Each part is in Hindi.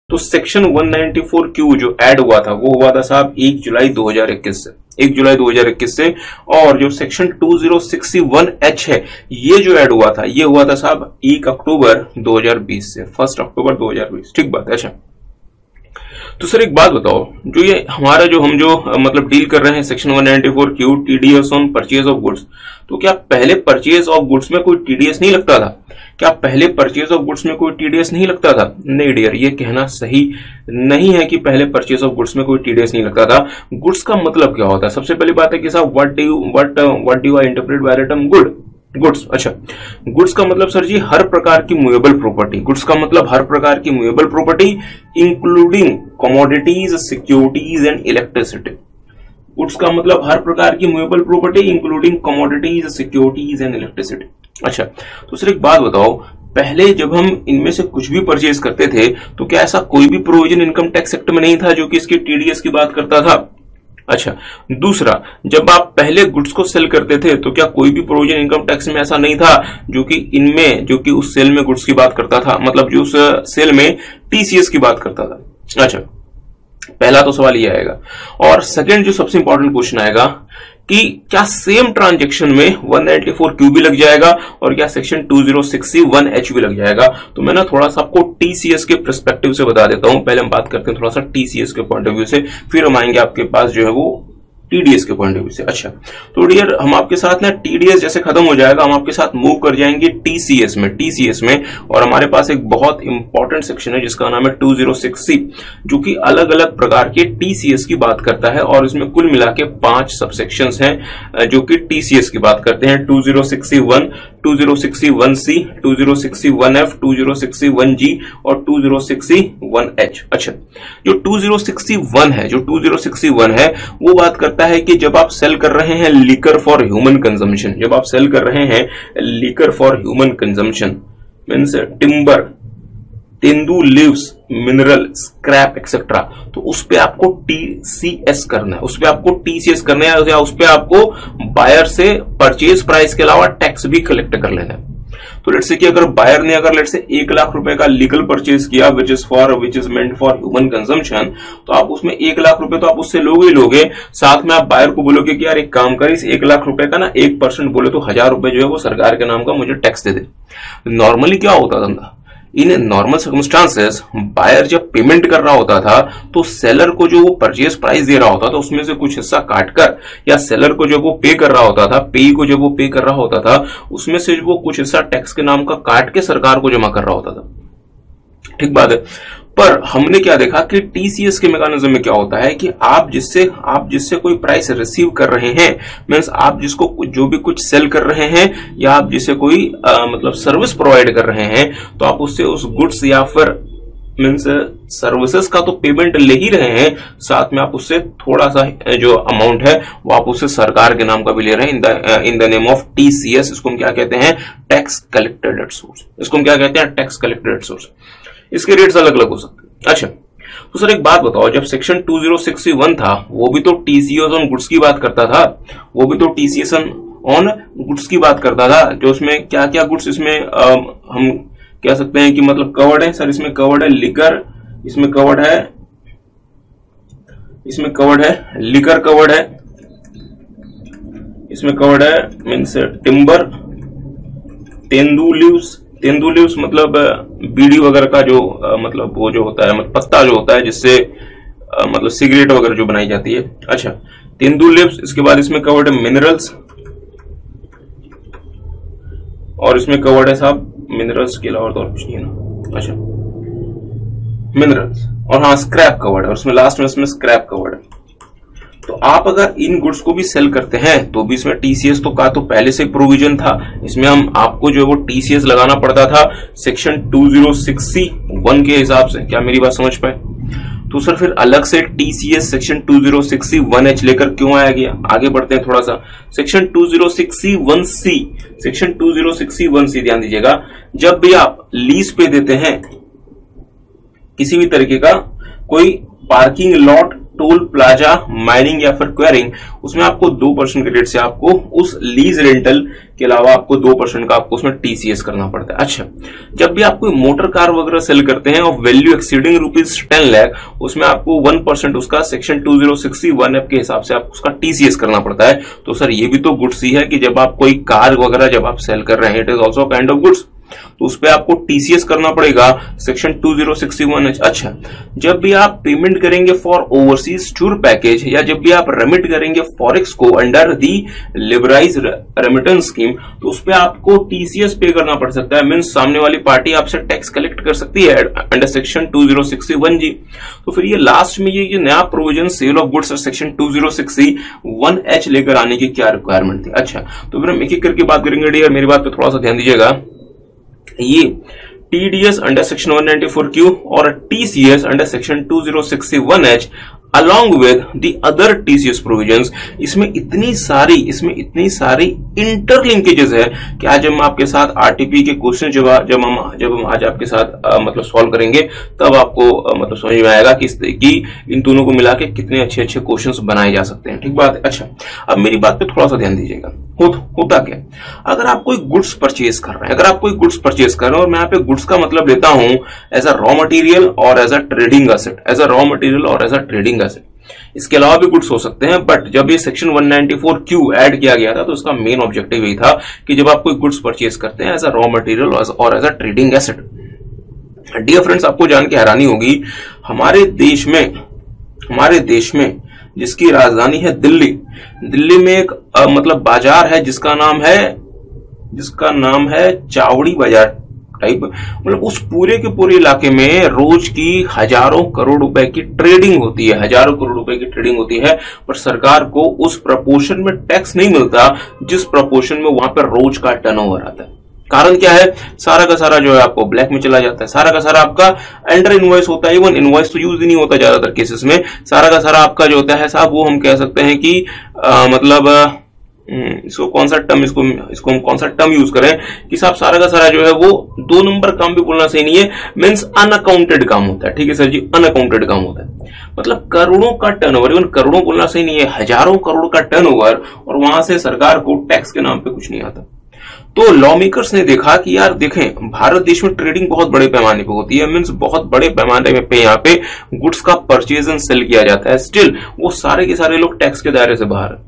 तो सेक्शन 194Q जो ऐड हुआ था वो हुआ था साहब 1 जुलाई 2021 से, 1 जुलाई 2021 से। और जो सेक्शन 2061H है ये जो ऐड हुआ था ये हुआ था साहब 1 अक्टूबर 2020 से, 1 अक्टूबर 2020। ठीक बात है। अच्छा, तो सर एक बात बताओ, जो ये हमारा जो हम जो मतलब डील कर रहे हैं section 194Q TDS on purchase of goods, तो क्या पहले परचेज ऑफ गुड्स में कोई टीडीएस नहीं लगता था? क्या पहले परचेज ऑफ गुड्स में कोई टीडीएस नहीं लगता था? नहीं डियर, ये कहना सही नहीं है कि पहले परचेज ऑफ गुड्स में कोई टीडीएस नहीं लगता था। गुड्स का मतलब क्या होता है? सबसे पहली बात है कि साहब what do I interpret by the term goods. अच्छा, गुड्स का मतलब सर जी हर प्रकार की मूवेबल प्रॉपर्टी। गुड्स का मतलब हर प्रकार की movable property including commodities, securities and electricity. Goods का मतलब हर प्रकार की movable property including commodities, securities and electricity. अच्छा, तो सर एक बात बताओ, पहले जब हम इनमें से कुछ भी परचेज करते थे तो क्या ऐसा कोई भी प्रोविजन इनकम टैक्स एक्ट में नहीं था जो कि इसकी टीडीएस की बात करता था? अच्छा, दूसरा, जब आप पहले गुड्स को सेल करते थे तो क्या कोई भी प्रोविजन इनकम टैक्स में ऐसा नहीं था जो कि उस सेल में गुड्स की बात करता था, मतलब जो उस सेल में टीसीएस की बात करता था? अच्छा, पहला तो सवाल ये आएगा। और सेकंड जो सबसे इंपॉर्टेंट क्वेश्चन आएगा कि क्या सेम ट्रांजैक्शन में 194Q भी लग जाएगा और क्या सेक्शन 2061H भी लग जाएगा? तो मैं ना थोड़ा सा आपको टीसीएस के पर्सपेक्टिव से बता देता हूं। पहले हम बात करते हैं थोड़ा सा टीसीएस के पॉइंट ऑफ व्यू से, फिर हम आएंगे आपके पास जो है वो टीडीएस के पॉइंट ऑफ व्यू से। अच्छा, तो डियर हम आपके साथ ना टीडीएस जैसे खत्म हो जाएगा हम आपके साथ मूव कर जाएंगे टीसीएस में। और हमारे पास एक बहुत इंपॉर्टेंट सेक्शन है जिसका नाम है 206C, जो कि अलग अलग प्रकार के टीसीएस की बात करता है। और इसमें कुल मिला के 5 सबसेक्शंस हैं जो कि टीसीएस की बात करते हैं। 206C1, 206C1C, 206C1F, 206C1G और 206C1H। अच्छा, जो 206C1 है वो बात करता है कि जब आप सेल कर रहे हैं लिकर फॉर ह्यूमन कंजम्पशन, जब आप सेल कर रहे हैं liquor for human consumption means timber, tendu leaves, mineral, scrap etcetera, तो उस पे आपको टीसीएस करना है, उस पे आपको टीसीएस करना है या उस पे आपको बायर से परचेज प्राइस के अलावा टैक्स भी कलेक्ट कर लेना है। तो लेट्स से कि अगर बायर ने लेट्स से 1 लाख रुपए का लीगल परचेज किया which is meant for human consumption, तो आप उसमें 1 लाख रुपए तो आप उससे लोगे ही लोगे, साथ में आप बायर को बोलोगे कि यार एक काम कर, इस 1 लाख रुपए का ना 1% बोले तो 1000 रुपए जो है वो सरकार के नाम का मुझे टैक्स दे दे। नॉर्मली क्या होता था, इन नॉर्मल सर्कमस्टांसेस बायर जब पेमेंट कर रहा होता था तो सेलर को जो वो परचेज प्राइस दे रहा होता था उसमें से कुछ हिस्सा काटकर, या सेलर को जब वो पे कर रहा होता था, पेई को जब वो पे कर रहा होता था उसमें से वो कुछ हिस्सा टैक्स के नाम का काट के सरकार को जमा कर रहा होता था। ठीक बात है। पर हमने क्या देखा कि टीसीएस के मैकेनिज्म में क्या होता है कि आप जिससे कोई प्राइस रिसीव कर रहे हैं, मींस आप जिसको जो भी कुछ सेल कर रहे हैं या आप जिसे कोई मतलब सर्विस प्रोवाइड कर रहे हैं, तो आप उससे उस गुड्स या फिर मींस सर्विसेज का तो पेमेंट ले ही रहे हैं, साथ में आप उससे थोड़ा सा जो अमाउंट है वो आप उससे सरकार के नाम का भी ले रहे हैं in the name of TCS. इसको हम क्या कहते हैं? Tax collected at source. इसको हम क्या कहते हैं? Tax collected at source. इसके रेट्स अलग अलग हो सकते हैं। अच्छा, तो सर एक बात बताओ, जब सेक्शन 206C1 था वो भी तो टीसीएस ऑन गुड्स की बात करता था, वो भी तो टीसीएस ऑन गुड्स की बात करता था। जो उसमें क्या क्या गुड्स इसमें हम कह सकते हैं कि मतलब कवर्ड है सर? इसमें कवर्ड है लिकर, इसमें कवर्ड है लिकर, कवर्ड है, इसमें कवर्ड है मीन्स टिम्बर, तेंदू लीव्स मतलब बीड़ी वगैरह का जो मतलब वो जो होता है, मतलब पत्ता जो होता है जिससे मतलब सिगरेट वगैरह जो बनाई जाती है। अच्छा, तेंदू लीव्स। इसके बाद इसमें कवर्ड है मिनरल्स, और इसमें कवर्ड है साहब मिनरल्स के अलावा और कुछ नहीं है ना। अच्छा, मिनरल्स, और हाँ स्क्रैप कवर्ड है, और उसमें लास्ट में इसमें स्क्रैप कवर्ड है। तो आप अगर इन गुड्स को भी सेल करते हैं तो भी इसमें टीसीएस तो पहले से प्रोविजन था, इसमें हम आपको जो है वो टीसीएस लगाना पड़ता था सेक्शन 206C1 के हिसाब से। क्या मेरी बात समझ पाए? तो सर फिर अलग से टीसीएस सेक्शन 206C1H लेकर क्यों आया गया? आगे बढ़ते हैं थोड़ा सा। सेक्शन 206C1C, सेक्शन 206C1C ध्यान दीजिएगा, जब भी आप लीज पे देते हैं किसी भी तरीके का कोई parking lot, toll plaza, mining या फिर क्वेरिंग, उसमें आपको 2% के रेट से आपको उस लीज रेंटल के अलावा आपको 2% का आपको उसमें टीसीएस करना पड़ता है। अच्छा, जब भी आप कोई मोटर कार वगैरह सेल करते हैं और वैल्यू एक्सीडिंग ₹10 लाख, उसमें आपको 1% उसका सेक्शन 2061F के हिसाब से आपको उसका टीसीएस करना पड़ता है। तो सर ये भी तो गुड्स ही है कि जब आप कोई कार वगैरह जब आप सेल कर रहे हैं, it is also kind of goods, तो उस पर आपको टीसीएस करना पड़ेगा सेक्शन 2061H। अच्छा, जब भी आप पेमेंट करेंगे फॉर ओवरसीज टूर पैकेज या जब भी आप रेमिट करेंगे फॉरेक्स को under the liberalise remittance scheme, तो उस पर आपको टीसीएस पे करना पड़ सकता है। मीन्स सामने वाली पार्टी आपसे टैक्स कलेक्ट कर सकती है अंडर सेक्शन 2061G। तो फिर ये लास्ट में ये नया provision sale of goods section 2061H लेकर आने की क्या रिक्वायरमेंट थी। अच्छा, तो फिर हम एक एक करके बात करेंगे डियर, मेरी बात पे थोड़ा सा ध्यान दीजिएगा। ये टीडीएस अंडर सेक्शन 194Q और TCS under section 2061H along with the other TCS provisions, इसमें इतनी सारी इंटरलिंकेजेस है कि आज हम आपके साथ आरटीपी के क्वेश्चन जब हम आज आपके साथ मतलब सॉल्व करेंगे, तब आपको मतलब समझ में आएगा कि इन दोनों को मिला के कितने अच्छे अच्छे क्वेश्चंस बनाए जा सकते हैं। ठीक बात है। अच्छा, अब मेरी बात पे थोड़ा सा ध्यान दीजिएगा। होता क्या, अगर आप कोई गुड्स परचेज कर रहे हैं, और मैं यहाँ पे गुड्स का मतलब लेता हूं एज अ रॉ मटेरियल और एज अ ट्रेडिंग एसेट, इसके अलावा भी गुड्स हो सकते हैं, बट जब ये सेक्शन 194Q ऐड किया गया था तो उसका मेन ऑब्जेक्टिव यही था कि जब आप कोई गुड्स परचेज करते हैं एज अ रॉ मटेरियल और as a trading asset. Dear friends, आपको जान के हैरानी होगी, हमारे देश में जिसकी राजधानी है दिल्ली में एक मतलब बाजार है जिसका नाम है चावड़ी बाजार टाइप, मतलब उस पूरे के पूरे इलाके में रोज की हजारों करोड़ रुपए की ट्रेडिंग होती है, पर सरकार को उस प्रपोर्शन में टैक्स नहीं मिलता जिस प्रपोर्शन में वहां पर रोज का टर्नओवर आता है। कारण क्या है, सारा का सारा जो है आपको ब्लैक में चला जाता है, सारा का सारा आपका अंडर इनवॉइस होता है, इवन इनवॉइस तो यूज ही नहीं होता ज्यादातर केसेस में, सारा का सारा आपका जो होता है साहब, वो हम कह सकते हैं कि मतलब इसको कौन सा टर्म यूज करें कि साहब सारा का सारा जो है वो 2 नंबर काम भी बोलना सही नहीं है, मींस अनअकाउंटेड काम होता है। ठीक है सर जी, अनअकाउंटेड काम होता है, मतलब करोड़ों का टर्नओवर, इवन करोड़ों बोलना सही नहीं है, हजारों करोड़ का टर्नओवर, और वहां से सरकार को टैक्स के नाम पे कुछ नहीं आता। तो लॉ मेकर्स ने देखा कि यार देखें, भारत देश में ट्रेडिंग बहुत बड़े पैमाने पे होती है, मींस बहुत बड़े पैमाने पे यहाँ पे गुड्स का परचेज एंड सेल किया जाता है, स्टिल वो सारे के सारे लोग टैक्स के दायरे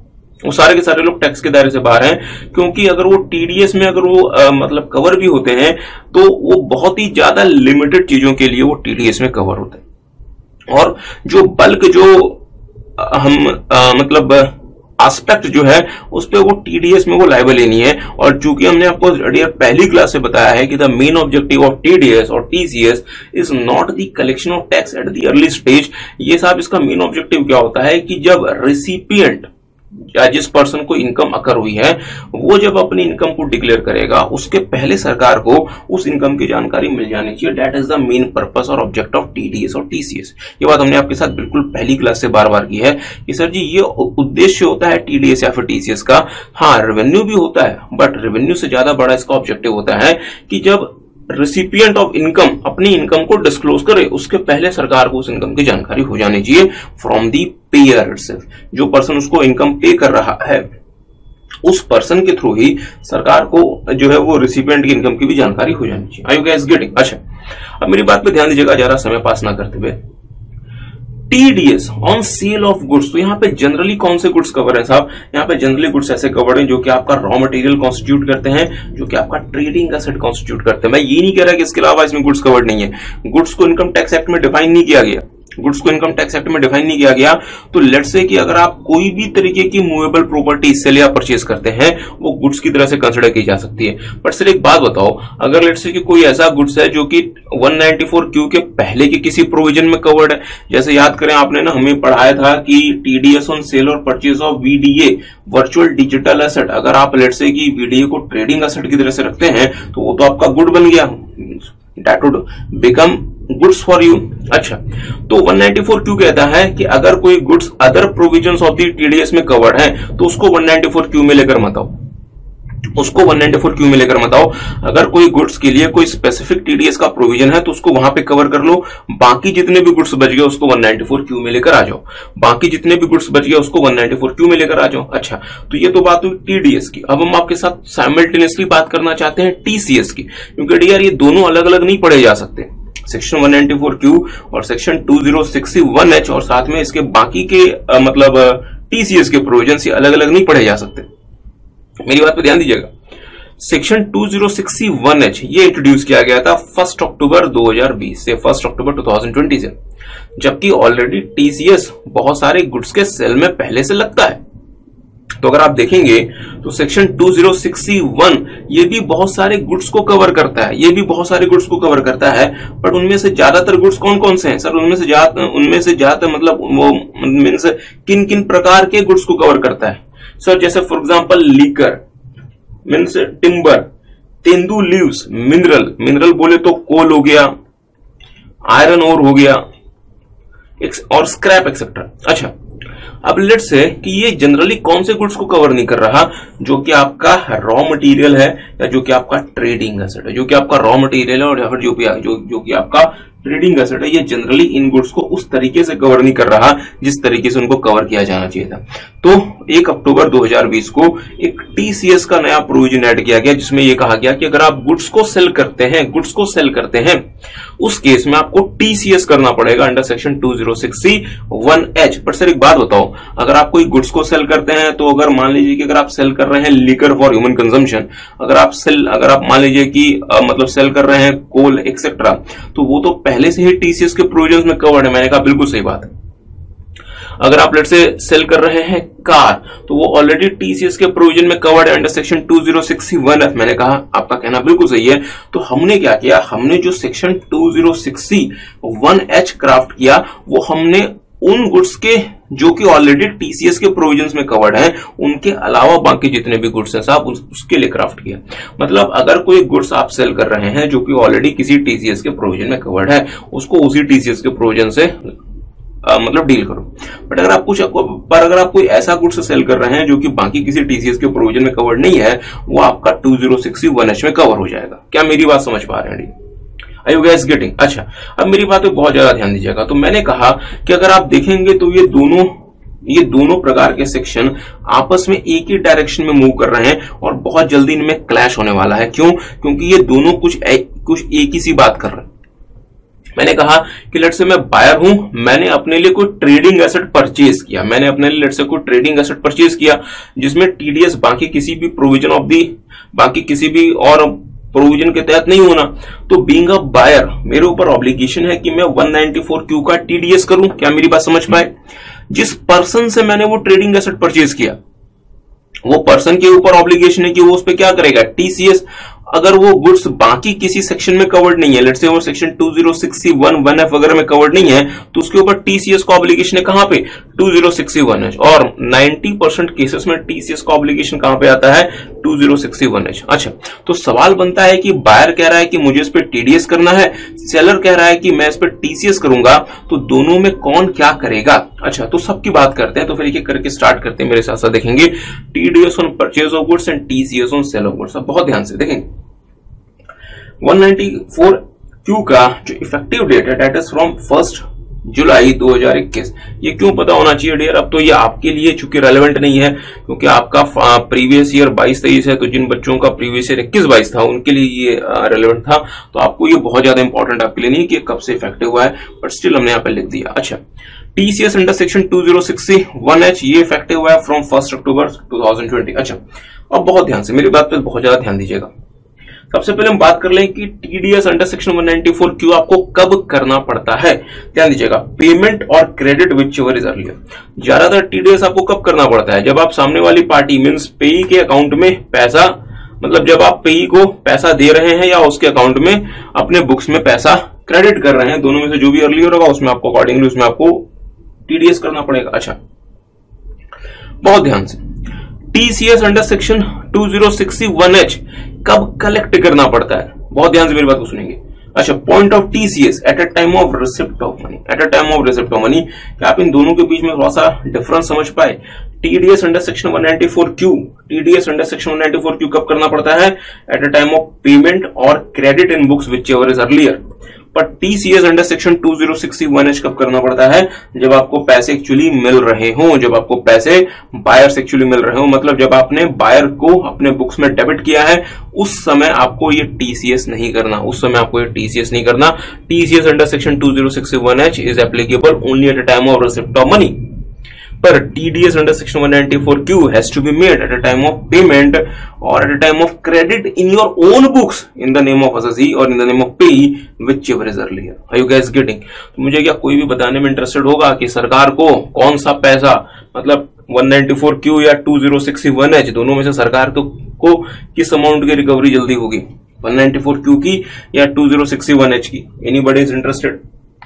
से बाहर हैं, क्योंकि अगर वो टीडीएस में अगर वो मतलब कवर भी होते हैं तो वो बहुत ही ज्यादा लिमिटेड चीजों के लिए वो टीडीएस में कवर होते हैं, और जो बल्क जो हम मतलब एस्पेक्ट जो है उस पे वो टीडीएस में वो लायबल ही नहीं है। और चूंकि हमने आपको पहली क्लास से बताया है कि the main objective of TDS और TCS is not the collection of tax at the early stage, ये साहब इसका मेन ऑब्जेक्टिव क्या होता है कि जब रेसिपिएंट या जिस पर्सन को इनकम अकर हुई है वो जब अपनी इनकम को डिक्लेयर करेगा उसके पहले सरकार को उस इनकम की जानकारी मिल जानी चाहिए। That is the main purpose और ऑब्जेक्ट ऑफ टीडीएस और टीसीएस। ये बात हमने आपके साथ बिल्कुल पहली क्लास से बार बार की है कि सर जी ये उद्देश्य होता है टीडीएस या फिर टीसीएस का। हाँ, रेवेन्यू भी होता है, बट रेवेन्यू से ज्यादा बड़ा इसका ऑब्जेक्टिव होता है कि जब रेसिपिएंट ऑफ इनकम अपनी इनकम को डिस्क्लोज करे उसके पहले सरकार को उस इनकम की जानकारी हो जानी चाहिए फ्रॉम दी पेयर इटसेल्फ। जो पर्सन उसको इनकम पे कर रहा है उस पर्सन के थ्रू ही सरकार को जो है वो रेसिपिएंट की इनकम की भी जानकारी हो जानी चाहिए। Are you guys getting? अच्छा, अब मेरी बात पे ध्यान दीजिएगा, ज्यादा समय पास ना करते हुए। TDS on sale of goods, तो यहाँ पे जनरली कौन से गुड्स कवर है साहब? यहाँ पे जनरली गुड्स ऐसे कवर हैं जो कि आपका रॉ मटेरियल कॉन्स्टिट्यूट करते हैं, जो कि आपका ट्रेडिंग एसेट कॉन्स्टिट्यूट करते हैं। मैं ये नहीं कह रहा कि इसके अलावा इसमें गुड्स कवर्ड नहीं है। गुड्स को इनकम टैक्स एक्ट में डिफाइन नहीं किया गया, तो लेट्स से कि अगर आप कोई भी तरीके की मूवेबल प्रॉपर्टी सेल या परचेज करते हैं वो गुड्स की तरह से कंसिडर की जा सकती है। बट सर एक बात बताओ, अगर लेट्स से कि कोई ऐसा गुड्स है जो कि 194Q के पहले के किसी प्रोविजन में कवर्ड है, जैसे याद करें आपने ना हमें पढ़ाया था कि टीडीएस ऑन सेल और purchase of VDA virtual digital asset, अगर आप लेट्स से कि वीडीए को ट्रेडिंग एसेट की तरह से रखते हैं तो वो तो आपका गुड बन गया, that would become goods for you. अच्छा, तो 194Q कहता है कि अगर कोई goods other provisions of the TDS में कवर्ड है तो उसको 194Q में लेकर मत आओ। उसको 194 क्यू में लेकर मत आओ। अगर कोई गुड्स के लिए कोई स्पेसिफिक टीडीएस का प्रोविजन है तो उसको वहां पे कवर कर लो, बाकी जितने भी गुड्स बच गए उसको 194 क्यू में लेकर आ जाओ, बाकी जितने भी गुड्स बच गए उसको 194 क्यू में लेकर आ जाओ। अच्छा, तो ये तो बात हुई टीडीएस की। अब हम आपके साथ साइमल्टेनियसली बात करना चाहते हैं टीसीएस की, क्योंकि डियर ये दोनों अलग अलग नहीं पढ़े जा सकते। सेक्शन 194 क्यू और सेक्शन 2061H और साथ में इसके बाकी के मतलब टीसीएस के प्रोविजन से अलग अलग नहीं पढ़े जा सकते। मेरी बात पर ध्यान दीजिएगा। सेक्शन 2061H ये इंट्रोड्यूस किया गया था 1 अक्टूबर 2020 से 1 अक्टूबर 2020 से, जबकि ऑलरेडी टीसीएस बहुत सारे गुड्स के सेल में पहले से लगता है। तो अगर आप देखेंगे तो सेक्शन 2061 ये भी बहुत सारे गुड्स को कवर करता है, ये भी बहुत सारे गुड्स को कवर करता है, बट उनमें से ज्यादातर गुड्स कौन कौन से हैं सर? उनमें से ज्यादातर मतलब वो मींस किन किन प्रकार के गुड्स को कवर करता है सर? जैसे for example liquor means timber, tendu leaves, mineral बोले तो कोल हो गया, आयरन ओर हो गया और स्क्रैप एक्सेट्रा। अच्छा, अब लेट्स से कि ये जनरली कौन से गुड्स को कवर नहीं कर रहा? जो कि आपका रॉ मटेरियल है या जो कि आपका ट्रेडिंग एसेट है, जो कि आपका रॉ मटेरियल है और या फिर जो कि आपका ट्रेडिंग एसेट है, ये जनरली इन गुड्स को उस तरीके से कवर नहीं कर रहा जिस तरीके से उनको कवर किया जाना चाहिए था। तो 1 अक्टूबर 2020 को एक टीसीएस का नया प्रोविजन ऐड किया गया, जिसमें यह कहा गया कि अगर आप गुड्स को सेल करते हैं उस केस में आपको टीसीएस करना पड़ेगा अंडर सेक्शन 2061H। पर सर एक बात बताओ, अगर आप कोई गुड्स को सेल करते हैं तो अगर मान लीजिए कि अगर आप सेल कर रहे हैं लिकर फॉर ह्यूमन कंजम्पशन, अगर आप मान लीजिए कि मतलब सेल कर रहे हैं कोल एक्सेट्रा, तो वो तो पहले से ही टीसीएस के प्रोविजंस में कवर्ड है। मैंने कहा बिल्कुल सही बात है। अगर आप लेट्स से सेल कर रहे हैं कार, तो वो ऑलरेडी टीसीएस के प्रोविजन में कवर्ड है अंडर सेक्शन 2061F। मैंने कहा आपका कहना बिल्कुल सही है। तो हमने क्या किया, हमने जो सेक्शन 2061H क्राफ्ट किया वो हमने उन गुड्स के जो कि ऑलरेडी टीसीएस के प्रोविजंस में कवर्ड हैं, उनके अलावा बाकी जितने भी गुड्स हैं साहब उसके लिए क्राफ्ट किया। मतलब अगर कोई गुड्स आप सेल कर रहे हैं जो कि ऑलरेडी किसी टीसीएस के प्रोविजन में कवर्ड है, उसको उसी टीसीएस के प्रोविजन से मतलब डील करो। बट अगर आप कोई ऐसा गुड्स सेल कर रहे हैं जो कि बाकी किसी टीसीएस के प्रोविजन में कवर्ड नहीं है, वो आपका 2061H में कवर हो जाएगा। क्या मेरी बात समझ पा रहे हैं? Are you guys getting? अच्छा, अब मेरी बात पे बहुत ज्यादा ध्यान दीजिएगा। तो मैंने कहा कि अगर आप देखेंगे तो ये दोनों प्रकार के सेक्शन आपस में एक ही डायरेक्शन में मूव कर रहे हैं और बहुत जल्दी इनमें क्लैश होने वाला है। क्यों? क्योंकि ये दोनों कुछ एक ही सी बात कर रहे हैं। मैंने कहा कि लेट्स से मैं बायर हूं, मैंने अपने लिए कोई ट्रेडिंग एसेट परचेज किया, जिसमें टीडीएस बाकी किसी भी और प्रोविजन के तहत नहीं होना। तो बीइंग अ बायर मेरे ऊपर ऑब्लिगेशन है कि मैं 194 क्यू का टीडीएस करूं। क्या मेरी बात समझ पाए? जिस पर्सन से मैंने वो ट्रेडिंग एसेट परचेज किया, वो पर्सन के ऊपर ऑब्लिगेशन है कि वो उस पर क्या करेगा, टीसीएस। अगर वो गुड्स बाकी किसी सेक्शन में कवर्ड नहीं है, लेट्स से वो सेक्शन 2061-1F वगैरह में कवर्ड नहीं है, तो उसके ऊपर टीसीएस का ऑब्लिगेशन है कहां पे, 2061H। और 90% केसेस में टीसीएस का ऑब्लिगेशन कहां पे आता है, 2061H। अच्छा, तो सवाल बनता है कि बायर कह रहा है कि मुझे इस पे टीडीएस करना है, सेलर कह रहा है कि मैं इस पे टीसीएस करूंगा, तो दोनों में कौन क्या करेगा? अच्छा, तो सबकी बात करते हैं। तो फिर एक एक करके स्टार्ट करते हैं, मेरे साथ साथ देखेंगे TDS on purchase of goods and TCS on sale of goods. बहुत ध्यान से देखेंगे। 194 क्यू का जो इफेक्टिव डेट है दैट इज फ्रॉम 1 जुलाई 2021। ये क्यों पता होना चाहिए डियर? अब तो ये आपके लिए चूंकि रेलेवेंट नहीं है, क्योंकि आपका प्रीवियस ईयर 22-23 है, तो जिन बच्चों का प्रीवियस ईयर 21-22 था उनके लिए ये रेलेवेंट था। तो आपको ये बहुत ज्यादा इंपॉर्टेंट आपके लिए नहीं कि कब से इफेक्टिव हुआ है, बट स्टिल हमने यहाँ पे लिख दिया। अच्छा, टीसीएस अंडर सेक्शन 2061H ये इफेक्टिव हुआ है फ्रॉम 1 अक्टूबर 2020। अच्छा, अब बहुत ध्यान से मेरी बात पे बहुत ज्यादा ध्यान दीजिएगा। सबसे पहले हम बात कर लें कि टीडीएस अंडर सेक्शन 194 क्यू आपको कब करना पड़ता है। ध्यान दीजिएगा, पेमेंट और क्रेडिट व्हिचएवर इज अर्लियर। ज्यादातर टीडीएस आपको कब करना पड़ता है, जब आप सामने वाली पार्टी मींस पेई के अकाउंट में पैसा, मतलब जब आप पेई को पैसा दे रहे हैं या उसके अकाउंट में अपने बुक्स में पैसा क्रेडिट कर रहे हैं, दोनों में से जो भी अर्लियर होगा उसमें आपको अकॉर्डिंगली उसमें आपको टीडीएस करना पड़ेगा। अच्छा, बहुत ध्यान से, टीसीएस अंडर सेक्शन 2061H कब कलेक्ट करना पड़ता है? बहुत ध्यान से मेरी बात को सुनेंगे। अच्छा, point of TCS at a time of receipt of money. क्या आप इन दोनों के बीच में थोड़ा सा डिफरेंस समझ पाए? TDS under section 194Q, TDS under section 194Q कब करना पड़ता है? At a time of payment और credit in books whichever is earlier. पर टीसीएस अंडर सेक्शन 2061H कब करना पड़ता है? जब आपको पैसे एक्चुअली मिल रहे हो, जब आपको पैसे बायर से एक्चुअली मिल रहे हो, मतलब जब आपने बायर को अपने बुक्स में डेबिट किया है, उस समय आपको ये टीसीएस नहीं करना, उस समय आपको ये टीसीएस नहीं करना। TCS under section 2061H is applicable only at the time of receipt of money. पर TDS under section 194Q has to be made at a time of payment or at a time of credit in your own books in the name of assessee or in the name of payee whichever is earlier. Are you guys getting? तो मुझे क्या कोई भी बताने में इंटरेस्टेड होगा कि सरकार को कौन सा पैसा, मतलब 194Q या 2061H, दोनों में से सरकार को किस अमाउंट की रिकवरी जल्दी होगी, 194Q की या 2061H की? Anybody is interested?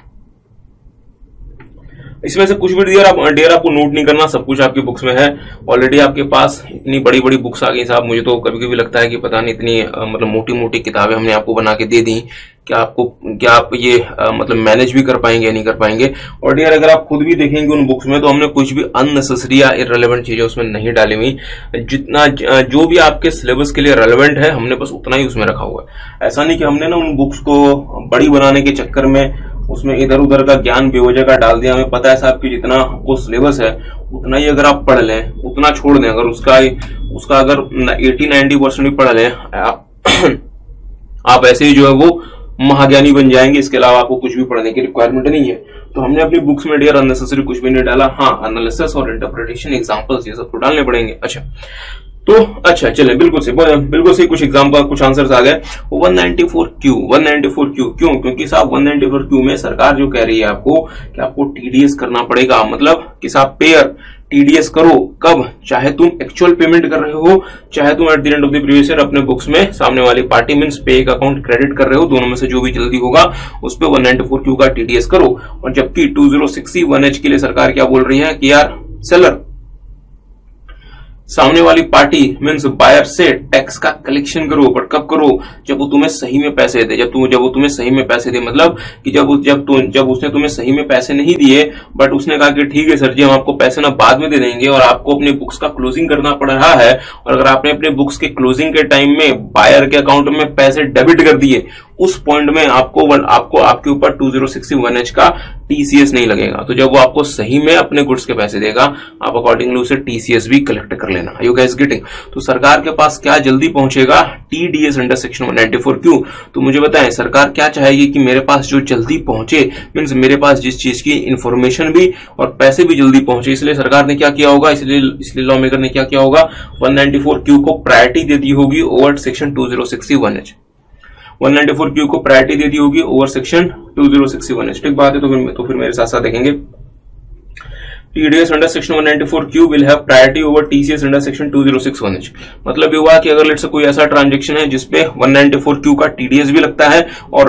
इसमें से कुछ भी डियर आपको नोट नहीं करना, सब कुछ आपकी बुक्स में है ऑलरेडी। आपके पास इतनी बड़ी बड़ी बुक्स आ गई साहब, मुझे तो कभी कभी लगता है कि पता नहीं इतनी मतलब मोटी मोटी किताबें हमने आपको बना के दे दी, क्या आप ये मतलब मैनेज भी कर पाएंगे या नहीं कर पाएंगे। और डियर अगर आप खुद भी देखेंगे उन बुक्स में, तो हमने कुछ भी अननेसेसरी या इररिलेवेंट चीजें उसमें नहीं डाली हुई। जितना जो भी आपके सिलेबस के लिए रेलेवेंट है, हमने बस उतना ही उसमें रखा हुआ है। ऐसा नहीं कि हमने ना उन बुक्स को बड़ी बनाने के चक्कर में उसमें इधर उधर का ज्ञान बेवजह का डाल दिया। हमें पता है साहब कि जितना आपको सिलेबस है उतना ही अगर आप पढ़ लें, उतना छोड़ दें, अगर उसका अगर 80-90% भी पढ़ लें, आप ऐसे ही जो है वो महाज्ञानी बन जाएंगे। इसके अलावा आपको कुछ भी पढ़ने की रिक्वायरमेंट नहीं है। तो हमने अपनी बुक्स में डियर अननेसेसरी कुछ भी नहीं डाला। हाँ, एनालिसिस और इंटरप्रिटेशन, एग्जांपल्स, ये सब तो डालने पड़ेंगे। अच्छा चले, बिल्कुल सही कुछ एग्जाम्पल, कुछ आंसर्स आ गए। 194Q क्यों? क्योंकि साहब 194Q में सरकार जो कह रही है आपको कि आपको टीडीएस करना पड़ेगा, मतलब कि साहब पेयर टीडीएस करो। कब? चाहे तुम एक्चुअल पेमेंट कर रहे हो, चाहे तुम at the end of the previous year अपने बुक्स में सामने वाली पार्टी मींस पे एक अकाउंट क्रेडिट कर रहे हो, दोनों में से जो भी जल्दी होगा उस पे 194Q का टीडीएस करो। और जबकि 2061H के लिए सरकार क्या बोल रही है कि यार सेलर, सामने वाली पार्टी मींस बायर से टैक्स का कलेक्शन करो। पर कब करो? जब वो तुम्हें सही में पैसे दे। जब वो तुम्हें सही में पैसे दे, मतलब कि जब उसने तुम्हें सही में पैसे नहीं दिए, बट उसने कहा कि ठीक है सर जी, हम आपको पैसे ना बाद में दे देंगे, और आपको अपनी बुक्स का क्लोजिंग करना पड़ रहा है, और अगर आपने अपने बुक्स के क्लोजिंग के टाइम में बायर के अकाउंट में पैसे डेबिट कर दिए, उस पॉइंट में आपको आपके ऊपर 2061H का टीसीएस नहीं लगेगा। तो जब वो आपको सही में अपने गुड्स के पैसे देगा, आप अकॉर्डिंगली उसे टीसीएस भी कलेक्ट कर लेना। You guys getting? तो सरकार के पास क्या जल्दी पहुंचेगा? TDS under section 194Q। तो मुझे बताएं, सरकार क्या चाहेगी कि मेरे पास जो जल्दी पहुंचे, मींस मेरे पास जिस चीज की इंफॉर्मेशन भी और पैसे भी जल्दी पहुंचे। इसलिए सरकार ने क्या किया होगा, इसलिए लॉ मेकर ने क्या किया होगा, 194Q को प्रायोरिटी दे दी होगी ओवर सेक्शन 2061H। 194Q को प्रायोरिटी दे दी होगी ओवर सेक्शन 2061H। ठीक बात है। तो फिर मेरे साथ साथ देखेंगे, TDS under section 194Q will have priority over TCS under section 2061H। मतलब ये हुआ कि अगर लेट्स से कोई ऐसा ट्रांजेक्शन है जिसपे 194Q का TDS भी लगता है और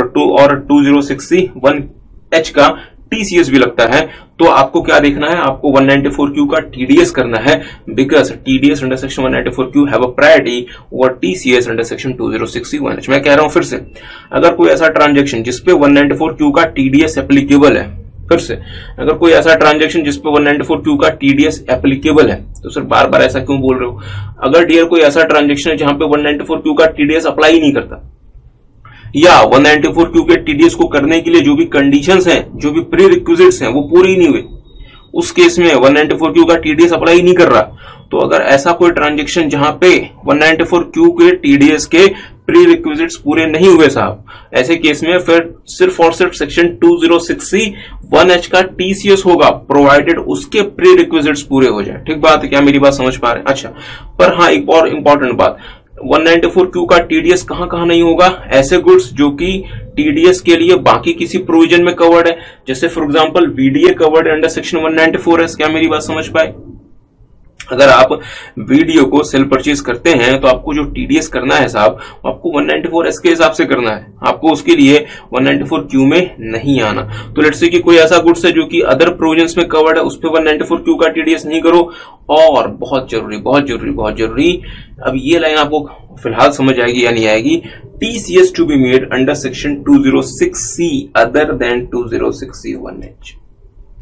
2061H का TCS भी लगता है, तो आपको क्या देखना है, आपको 194Q का TDS करना है, because TDS under section 194Q have a priority over TCS under section 2061H। मैं कह रहा हूं फिर से, अगर कोई ऐसा ट्रांजेक्शन जिसपे 194Q का TDS एप्लीकेबल है, फिर से अगर कोई ऐसा ट्रांजेक्शन जिसपे 194Q का TDS एप्लीकेबल है, तो सर बार बार ऐसा क्यों बोल रहे हो? अगर डियर कोई ऐसा ट्रांजेक्शन है जहां पे 194Q का TDS अप्लाई नहीं करता, या 194Q के TDS को करने के लिए जो भी कंडीशंस हैं, जो भी प्री रिक्विजिट्स हैं, वो पूरी ही नहीं हुए, उस केस में 194Q का TDS अप्लाई नहीं कर रहा। तो अगर ऐसा कोई ट्रांजेक्शन जहां पे 194Q के TDS के प्री रिक्विजिट्स पूरे नहीं हुए साहब, ऐसे केस में फिर सिर्फ और सिर्फ सेक्शन 2061H का TCS होगा, प्रोवाइडेड उसके प्री रिक्विजिट्स पूरे हो जाए। ठीक बात है, क्या मेरी बात समझ पा रहे हैं? अच्छा, पर हाँ एक और इंपॉर्टेंट बात, 194Q का TDS कहां नहीं होगा? ऐसे गुड्स जो कि TDS के लिए बाकी किसी प्रोविजन में कवर्ड है, जैसे for example VDA covered under section 194S। क्या मेरी बात समझ पाए? अगर आप वीडियो को सेल परचेज करते हैं तो आपको जो TDS करना है साहब, आपको 194S के हिसाब से करना है, आपको उसके लिए 194Q में नहीं आना। तो लेट्स से कि कोई ऐसा गुड्स है जो कि अदर प्रोविजंस में कवर्ड है, उस पर 194Q का TDS नहीं करो। और बहुत जरूरी, अब ये लाइन आपको फिलहाल समझ आएगी या नहीं आएगी, TCS to be made under section 206C other than 2061H।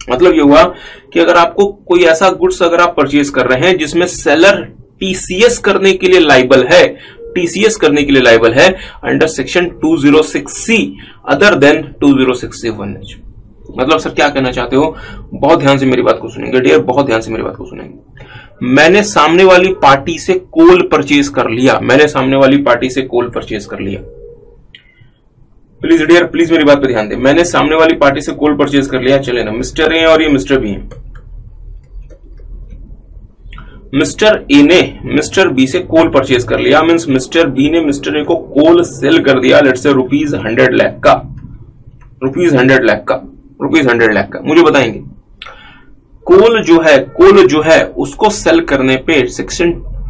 मतलब ये हुआ कि अगर आपको कोई ऐसा गुड्स अगर आप परचेज कर रहे हैं जिसमें सेलर टीसीएस करने के लिए लाइबल है, टीसीएस करने के लिए लाइबल है under section 206C other then 206C1H। मतलब सर क्या कहना चाहते हो? बहुत ध्यान से मेरी बात को सुनेंगे डियर, बहुत ध्यान से मेरी बात को सुनेंगे। मैंने सामने वाली पार्टी से कोल परचेज कर लिया, मैंने सामने वाली पार्टी से कोल परचेज कर लिया। प्लीज डियर, प्लीज मेरी बात पे ध्यान दें। मैंने सामने वाली पार्टी से कोल परचेज कर लिया, चले ना, मिस्टर ए और ये मिस्टर बी है। मिस्टर ए ने मिस्टर बी से कोल परचेज कर लिया, मींस मिस्टर बी ने मिस्टर ए को कोल सेल कर दिया, लेट्स से ₹100 लाख का, ₹100 लाख का, ₹100 लाख का। मुझे बताएंगे कोल जो है उसको सेल करने पे सेक्शन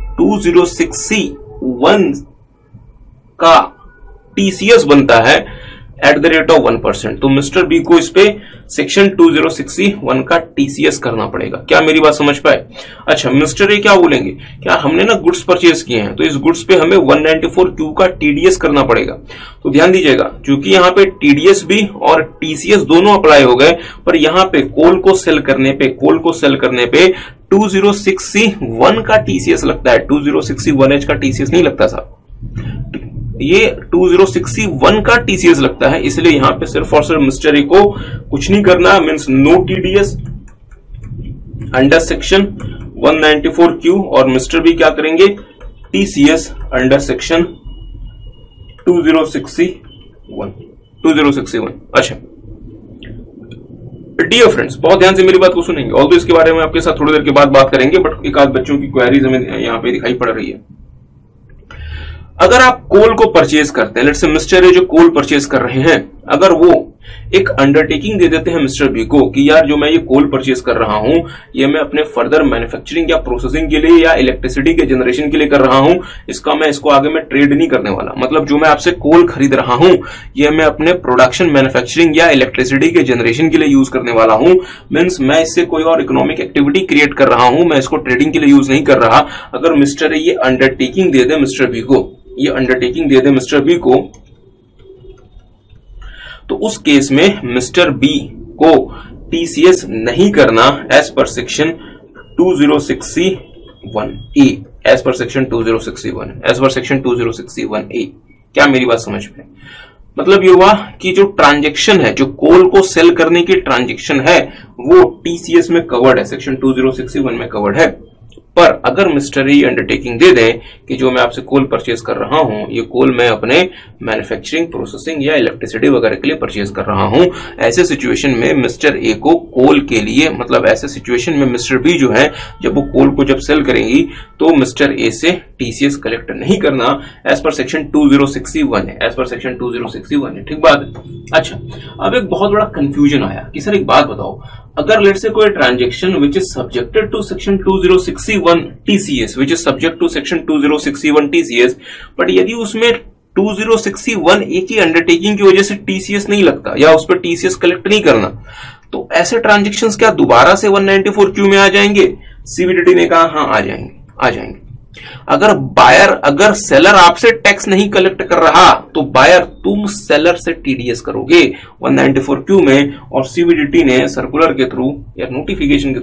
206C1 का टीसीएस बनता है @1%। तो मिस्टर बी को इस पे सेक्शन 206C1 का टीसीएस करना पड़ेगा। क्या मेरी बात समझ पाए? अच्छा, मिस्टर ए क्या बोलेंगे, क्या हमने ना गुड्स परचेज किए हैं तो इस गुड्स पे हमें 194Q का टीडीएस करना पड़ेगा। तो ध्यान दीजिएगा, क्योंकि यहाँ पे टीडीएस भी और टीसीएस दोनों अप्लाई हो गए, पर यहाँ पे कोल को सेल करने पे 206C1 का टीसीएस लगता है, 206C1H का टीसीएस नहीं लगता साहब, ये 206C1 का टीसीएस लगता है। इसलिए यहां पे सिर्फ और सिर्फ मिस्टर ए को कुछ नहीं करना, means no TDS under section 194Q, और मिस्टर बी क्या करेंगे, टीसीएस अंडर सेक्शन 206C1। अच्छा डियर फ्रेंड्स, बहुत ध्यान से मेरी बात को सुनेंगे, ऑल्दो इसके बारे में आपके साथ थोड़ी देर के बाद बात करेंगे, बट एक आध बच्चों की क्वेरीज हमें यहां पे दिखाई पड़ रही है। अगर आप कोल को परचेज करते हैं, लेट्स से मिस्टर ए जो कोल परचेज कर रहे हैं, अगर वो एक अंडरटेकिंग दे देते हैं मिस्टर बी को कि यार जो मैं ये कोल परचेज कर रहा हूं ये मैं अपने फर्दर मैन्युफैक्चरिंग या प्रोसेसिंग के लिए या इलेक्ट्रिसिटी के जनरेशन के लिए कर रहा हूं, इसको आगे मैं ट्रेड नहीं करने वाला। मतलब जो मैं आपसे कोल खरीद रहा हूं ये मैं अपने प्रोडक्शन, मैन्युफैक्चरिंग या इलेक्ट्रिसिटी के जनरेशन के लिए यूज करने वाला हूं, मींस मैं इससे कोई और इकोनॉमिक एक्टिविटी क्रिएट कर रहा हूं, मैं इसको ट्रेडिंग के लिए यूज नहीं कर रहा। अगर मिस्टर ए ये अंडरटेकिंग दे दे मिस्टर बी को, ये अंडरटेकिंग दे दे मिस्टर बी को, तो उस केस में मिस्टर बी को टीसीएस नहीं करना as per section 206C1A, as per section 206C1A। क्या मेरी बात समझ में? मतलब ये हुआ कि जो ट्रांजैक्शन है, जो कोल को सेल करने की ट्रांजैक्शन है वो टीसीएस में कवर्ड है, सेक्शन 206C1 में कवर्ड है। पर अगर मिस्टर ए अंडरटेकिंग दे दें कि जो मैं आपसे कोल परचेज कर रहा हूं ये कोल मैं अपने मैन्युफैक्चरिंग, प्रोसेसिंग या इलेक्ट्रिसिटी वगैरह के लिए परचेज कर रहा हूं, ऐसे सिचुएशन में मिस्टर ए को कोल के लिए, मतलब ऐसे सिचुएशन में मिस्टर बी जो है जब वो कोल को जब सेल करेंगी तो मिस्टर ए से टीसीएस कलेक्ट नहीं करना एज पर सेक्शन 206C1 है, एज पर सेक्शन 206C1 है। ठीक बात? अच्छा, अब एक बहुत बड़ा कंफ्यूजन आया कि सर एक बात बताओ, अगर लेट्स से कोई transaction which is subjected to section 206C1 TCS, which is subject to section 206C1 TCS, but यदि उसमें 206C1A की अंडरटेकिंग की वजह से टीसीएस नहीं लगता या उस पर टीसीएस कलेक्ट नहीं करना, तो ऐसे ट्रांजैक्शंस क्या दोबारा से 194Q में आ जाएंगे? सीबीडीटी ने कहा हाँ आ जाएंगे। अगर सेलर आपसे टैक्स नहीं कलेक्ट कर रहा तो बायर तुम सेलर से टीडीएस करोगे 194Q में, और सीबीडीटी ने सर्कुलर के थ्रू या नोटिफिकेशन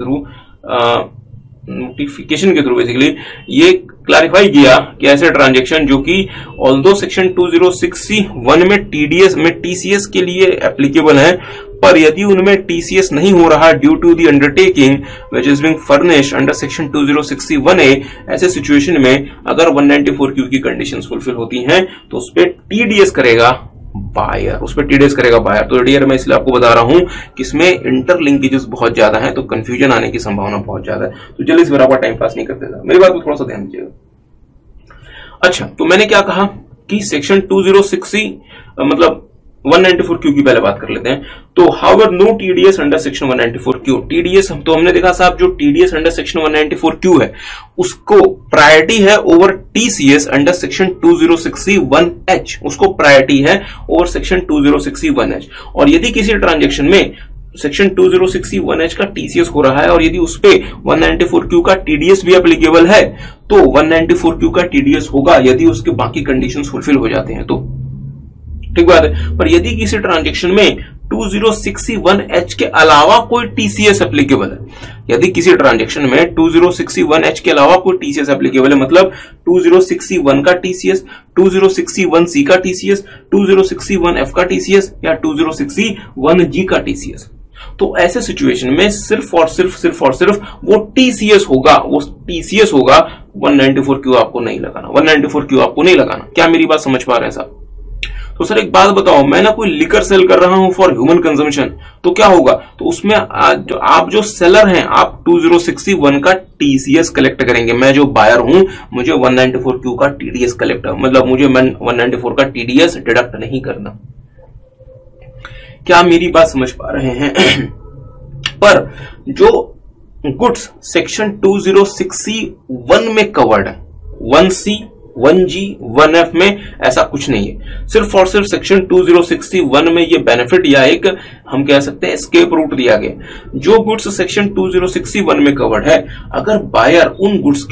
के थ्रू बेसिकली ये क्लैरिफाई किया कि ऐसे ट्रांजैक्शन जो कि ऑल्दो सेक्शन 206C1 में टीडीएस में टीसीएस के लिए एप्लीकेबल है, पर यदि उनमें टीसीएस नहीं हो रहा due to the undertaking which is being furnished under section 206C1A, ऐसे सिचुएशन में अगर 194Q की कंडीशंस फुलफिल होती हैं तो उस पर टीडीएस करेगा बायर, तो डियर मैं इसलिए आपको बता रहा हूं कि इसमें इंटरलिंकेजेस बहुत ज्यादा हैं, तो कंफ्यूजन आने की संभावना बहुत ज्यादा है, तो जल्दी से बराबर टाइम पास नहीं करते था, मेरी बात को थोड़ा सा ध्यान दीजिएगा। अच्छा, तो मैंने क्या कहा कि सेक्शन 206C मतलब 194Q की पहले बात कर लेते हैं। तो however no TDS under section 194Q, TDS तो हमने देखा साहब जो टीडीएस अंडर सेक्शन 194Q है उसको प्रायोरिटी है over TCS under section 206C1H, उसको प्रायोरिटी है ओवर सेक्शन 206C1H। और यदि किसी ट्रांजैक्शन में सेक्शन 206C1H का टीसीएस हो रहा है और यदि उस पे 194Q का टीडीएस भी एप्लीकेबल है तो 194Q का टीडीएस होगा यदि उसके बाकी कंडीशंस फुलफिल हो जाते हैं तो, ठीक बात है। पर यदि किसी ट्रांजैक्शन में 2061H के अलावा कोई टीसीएस एप्लीकेबल है। यदि किसी ट्रांजैक्शन में 2061H के अलावा कोई टीसीएस एप्लीकेबल है, मतलब 2061 का टीसीएस, 2061C का टीसीएस, 2061F का टीसीएस या 2061G का टीसीएस, तो ऐसे सिचुएशन में सिर्फ और सिर्फ वो टीसीएस होगा, 194Q आपको नहीं लगाना, 194Q आपको नहीं लगाना। क्या मेरी बात समझ पा रहे हैं साहब? तो सर एक बात बताओ, मैं ना कोई लिकर सेल कर रहा हूं फॉर ह्यूमन कंजम्पशन, तो क्या होगा? तो उसमें आप जो सेलर हैं, आप 2061 का टीसीएस कलेक्ट करेंगे। मैं जो बायर हूं, मुझे 194Q का टीडीएस कलेक्ट, मतलब मुझे 194 का टीडीएस डिडक्ट नहीं करना। क्या मेरी बात समझ पा रहे हैं? पर जो गुड्स सेक्शन 2061 में कवर्ड है, 1C 1G 1F में ऐसा कुछ नहीं है। सिर्फ और सिर्फ सेक्शन 2061 में ये बेनिफिट या एक हम कह सकते हैं एस्केप रूट दिया गया। जो गुड्स सेक्शन 2061 में कवर्ड है, अगर बायर उन गुड्स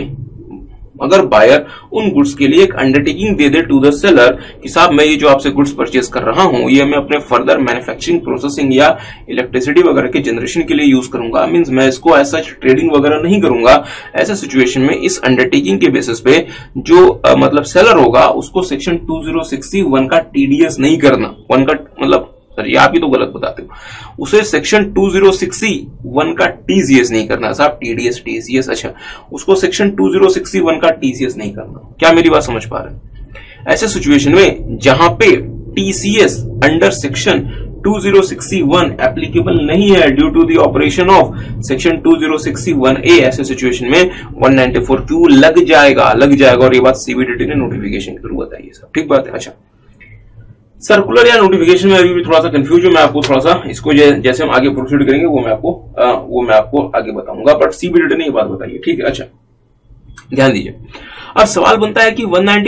के लिए एक अंडरटेकिंग दे दे टू द सेलर कि साहब मैं ये जो आपसे गुड्स परचेज कर रहा हूं, ये मैं अपने फर्दर मैन्युफैक्चरिंग प्रोसेसिंग या इलेक्ट्रिसिटी वगैरह के जनरेशन के लिए यूज करूंगा, मींस मैं इसको ऐसा ट्रेडिंग वगैरह नहीं करूंगा। ऐसे सिचुएशन में इस अंडरटेकिंग के बेसिस पे जो मतलब सेलर होगा, उसको सेक्शन 2061 का टीडीएस नहीं करना, वन का मतलब सर ये आप ही तो गलत बताते हो, उसे सेक्शन 2061 का टीसीएस नहीं करना साहब, टीडीएस टीसीएस, अच्छा उसको सेक्शन 2061 का टीसीएस नहीं करना। क्या मेरी बात समझ पा रहे हैं? ऐसे सिचुएशन में जहां पे टीसीएस अंडर सेक्शन 2061 एप्लीकेबल नहीं है due to the operation of section 2061A, ऐसे सिचुएशन में 194Q लग जाएगा और ये बात सीबीडीटी ने नोटिफिकेशन के थ्रू बताई है सब, ठीक बात है। अच्छा सर्कुलर या नोटिफिकेशन में अभी भी थोड़ा सा कंफ्यूज हूं, मैं आपको थोड़ा सा इसको जैसे हम आगे प्रोसीड करेंगे वो मैं आपको आगे बताऊंगा, बट सीबीडीटी ने ये बात बताई है, ठीक है। अच्छा ध्यान दीजिए, अब सवाल बनता है कि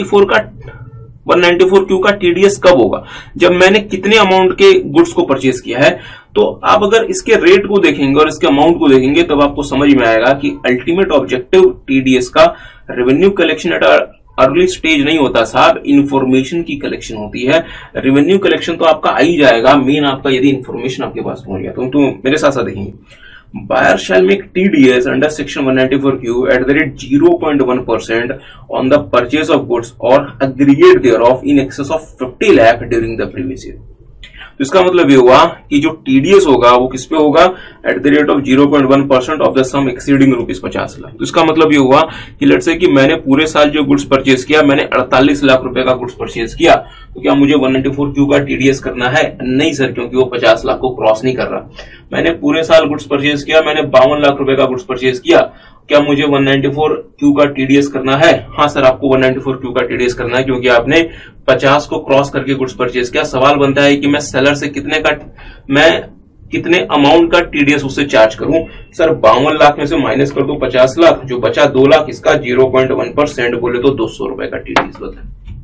194Q का टीडीएस कब होगा? जब मैंने कितने अमाउंट के गुड्स को परचेज किया है। तो आप अगर इसके रेट को देखेंगे और इसके अमाउंट को देखेंगे तब आपको समझ में आएगा कि अल्टीमेट ऑब्जेक्टिव टीडीएस का revenue collection at early stage नहीं होता साहब, इंफॉर्मेशन की कलेक्शन होती है। रेवेन्यू कलेक्शन तो आपका आ ही जाएगा, मेन आपका यदि इंफॉर्मेशन आपके पास पहुंच गया तो मेरे साथ साथ देखेंगे। Buyer shall make TDS under section 194Q at the rate 0.1% on the purchase of goods or aggregate thereof in excess of 50 lakh during the previous year। तो इसका मतलब ये हुआ कि जो टीडीएस होगा वो किस पे होगा? At the rate of 0.1% of the sum exceeding ₹50 lakh. तो इसका मतलब ये हुआ कि लेट्स से कि मैंने पूरे साल जो गुड्स परचेज किया, मैंने 48 लाख रुपए का गुड्स परचेज किया, तो क्या मुझे 194Q का टीडीएस करना है? नहीं सर, क्योंकि वो 50 लाख को क्रॉस नहीं कर रहा। मैंने पूरे साल गुड्स परचेज किया, मैंने 52 लाख रुपए का गुड्स परचेज किया, क्या मुझे 194Q का टीडीएस करना है? हाँ सर, आपको 194Q का टीडीएस करना है क्योंकि आपने 50 को क्रॉस करके गुड्स परचेज किया। सवाल बनता है कि मैं सेलर से कितने अमाउंट का टीडीएस उससे चार्ज करूं? सर 52 लाख में से माइनस कर दो 50 लाख, जो बचा 2 लाख, इसका 0.1% बोले तो 200 रुपए का टीडीएस बताए।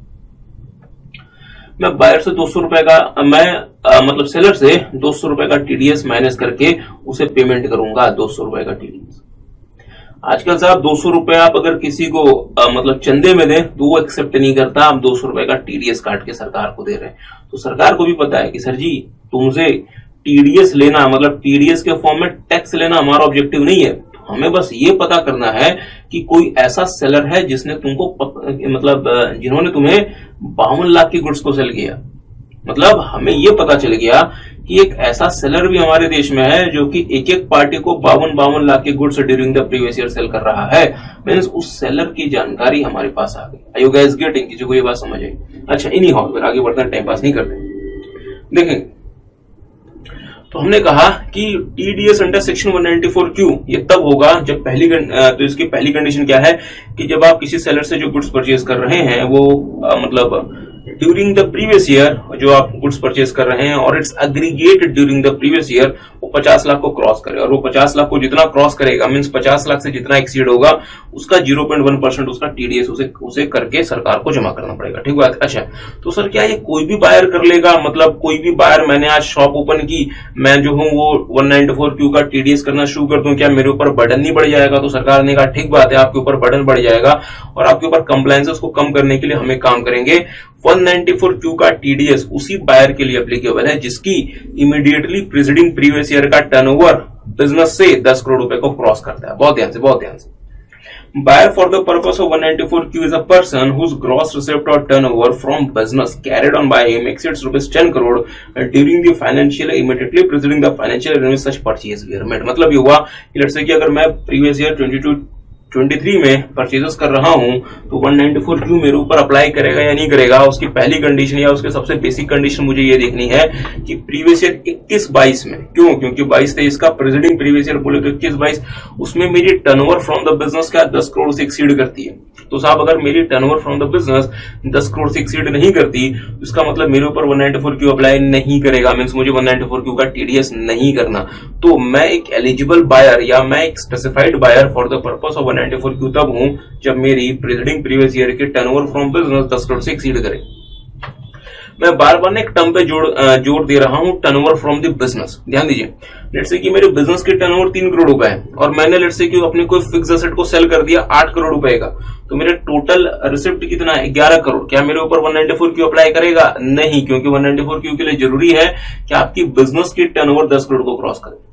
मैं बायर से 200 रुपए का मतलब सेलर से 200 रुपए का टीडीएस माइनस करके उसे पेमेंट करूंगा 200 रुपए का टीडीएस। आजकल साहब 200 रुपए आप अगर किसी को मतलब चंदे में दें तो वो एक्सेप्ट नहीं करता। आप 200 रुपए का टीडीएस काट के सरकार को दे रहे हैं, तो सरकार को भी पता है कि सर जी तुमसे टीडीएस लेना, मतलब टीडीएस के फॉर्म में टैक्स लेना हमारा ऑब्जेक्टिव नहीं है। हमें बस ये पता करना है कि कोई ऐसा सेलर है जिसने तुमको जिन्होंने तुम्हें 52 लाख की गुड्स को सेल किया। मतलब हमें ये पता चल गया कि एक ऐसा सेलर भी हमारे देश में है जो कि एक एक पार्टी को 52 लाख के goods during the previous year sale कर रहा है। मींस उस सेलर की जानकारी हमारे पास आ गई। Are you guys getting? किसी को ये बात समझ आई? अच्छा, इन्हीं हाउ फिर आगे बढ़ते हैं, टाइम पास नहीं करते। देखें, तो हमने कहा कि टीडीएस अंडर सेक्शन 194Q ये तब होगा जब तो इसकी पहली कंडीशन क्या है कि जब आप किसी सेलर से जो गुड्स परचेज कर रहे हैं वो मतलब ड्यूरिंग द प्रीवियस ईयर जो आप गुड्स परचेज कर रहे हैं और it's aggregated during the previous year, वो 50 लाख को क्रॉस करे, और वो 50 लाख को जितना क्रॉस करेगा मींस 50 लाख से जितना एक्सीड होगा उसका 0.1% उसका टीडीएस उसे करके सरकार को जमा करना पड़ेगा। ठीक बात? अच्छा, तो सर क्या ये कोई भी बायर कर लेगा? मतलब कोई भी बायर, मैंने आज शॉप ओपन की, मैं जो हूं वो 194Q का टीडीएस करना शुरू कर दूं, क्या मेरे ऊपर बर्डन नहीं बढ़ जाएगा? तो सरकार ने कहा ठीक बात है, आपके ऊपर बर्डन बढ़ जाएगा और आपके ऊपर कंप्लायंसेस को कम करने के लिए हम एक काम करेंगे, 194Q का टीडीएस उसी बायर के लिए एप्लीकेबल है जिसकी इमीडिएटली प्रीसीडिंग प्रीवियस ईयर का टर्नओवर बिजनेस से 10 करोड़ रुपए को क्रॉस करता है। बहुत ध्यान से। Buyer for the purpose of 194Q is a person whose gross receipt or turnover from business carried on by him exceeds rupees 10 crore during the financial year immediately preceding the financial year in such purchase were made। मतलब ये हुआ कि लेट्स से कि अगर मैं प्रीवियस ईयर 22-23 में परचेजेस कर रहा हूं तो 194Q मेरे ऊपर अप्लाई करेगा या नहीं करेगा। उसकी पहली कंडीशन या उसके सबसे बेसिक कंडीशन मुझे ये देखनी है कि प्रीवियस ईयर 21-22 में, क्यों? क्योंकि 22-23 का प्रेसिडिंग प्रीवियस ईयर बोले तो 21-22 उसमें मेरी टर्नओवर फ्रॉम द बिजनेस क्या 10 करोड़ से एक्सीड करती है। तो साहब अगर मेरी turnover from the business 10 crore से एक्सीड नहीं करती तो इसका मतलब मेरे ऊपर 194Q अप्लाई नहीं करेगा, मींस मुझे 194Q का टीडीएस नहीं करना। तो मैं एक एलिजिबल बायर या मैं एक specified buyer for the purpose of 194Q तब हूं जब मेरी प्रेसिडिंग प्रीवियस ईयर की टर्नओवर फ्रॉम बिजनेस 10 करोड़ से एक्सीड करे। मैं बार बार एक टर्म पे जोड़ दे रहा हूं, टर्नओवर फ्रॉम द बिजनेस। ध्यान दीजिए, लेट्स से कि मेरे बिजनेस की टर्नओवर 3 करोड़ रुपए है और मैंने लेट्स से कि अपने कोई फिक्स एसेट को सेल कर दिया 8 करोड़ रुपए का, तो मेरे टोटल रिसिप्ट कितना है 11 करोड़। क्या मेरे ऊपर 194Q अप्लाई करेगा? नहीं, क्योंकि 194Q के लिए जरूरी है कि आपकी बिजनेस की टर्नओवर 10 करोड़ को क्रॉस करे।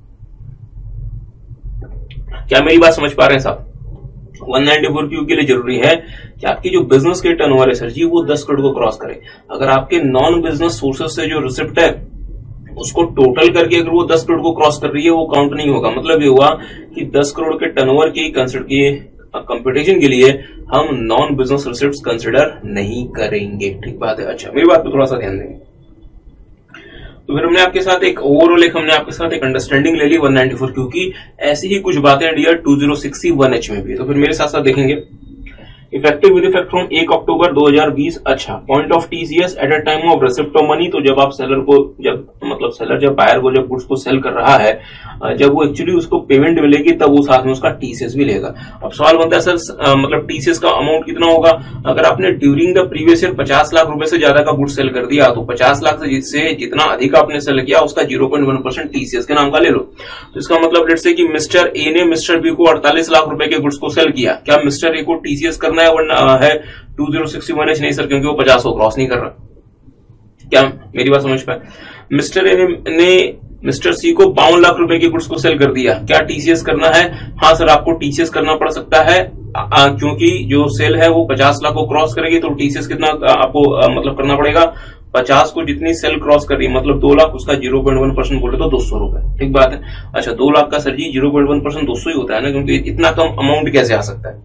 क्या मेरी बात समझ पा रहे हैं साहब? 194Q के लिए जरूरी है कि आपकी जो बिजनेस के टर्नओवर है सर जी वो 10 करोड़ को क्रॉस करे। अगर आपके नॉन बिजनेस सोर्सेज से जो रिसिप्ट है उसको टोटल करके अगर वो 10 करोड़ को क्रॉस कर रही है वो काउंट नहीं होगा। मतलब ये हुआ कि 10 करोड़ के टर्नओवर की कंसिडर किए कंपटीशन के लिए हम नॉन बिजनेस रिसिप्ट्स कंसिडर नहीं करेंगे। ठीक बात है। अच्छा, मेरी बात पे थोड़ा सा ध्यान देंगे। तो फिर हमने आपके साथ एक ओवरऑल हमने आपके साथ एक अंडरस्टैंडिंग ले ली 194Q की। ऐसी ही कुछ बातें डियर 2061H में भी। तो फिर मेरे साथ साथ देखेंगे। Effective with effect from 1 October 2020। अच्छा, point of TCS at a time of receipt of money. तो जब आप सेलर को जब बायर को जब गुड्स को सेल कर रहा है, जब वो एक्चुअली उसको पेमेंट मिलेगी तब वो साथ में उसका टीसीएस भी लेगा। अब सवाल बनता है सर मतलब टीसीएस का अमाउंट कितना होगा? अगर आपने during the previous year 50 lakh रुपए से ज्यादा का गुड्स सेल कर दिया तो 50 लाख से जितना अधिक आपने सेल किया उसका 0.1% टीसीएस के नाम का ले लो। तो इसका मतलब लेट्स से कि मिस्टर ए ने मिस्टर बी को 48 लाख रुपए के गुड्स को सेल किया। क्या मिस्टर ए को टीसीएस करना है 2061H? नहीं सर, क्योंकि वो 50 को क्रॉस नहीं कर रहा। क्या मेरी बात समझ पाए? मिस्टर ए ने मिस्टर सी को 52 लाख रुपए के गुड्स को सेल कर दिया। क्या टीसीएस करना है? हाँ सर, आपको टीसीएस करना पड़ सकता है क्योंकि जो सेल है वो 50 लाख को क्रॉस करेगी। तो टीसीएस कितना आपको मतलब करना पड़ेगा? 50 को जितनी सेल क्रॉस कर रही है मतलब 2 लाख, उसका 0.1% बोले तो 200 रुपए। ठीक बात है। अच्छा, 2 लाख का सर जी 0.1% 200 ही होता है ना, क्योंकि इतना कम अमाउंट कैसे आ सकता है?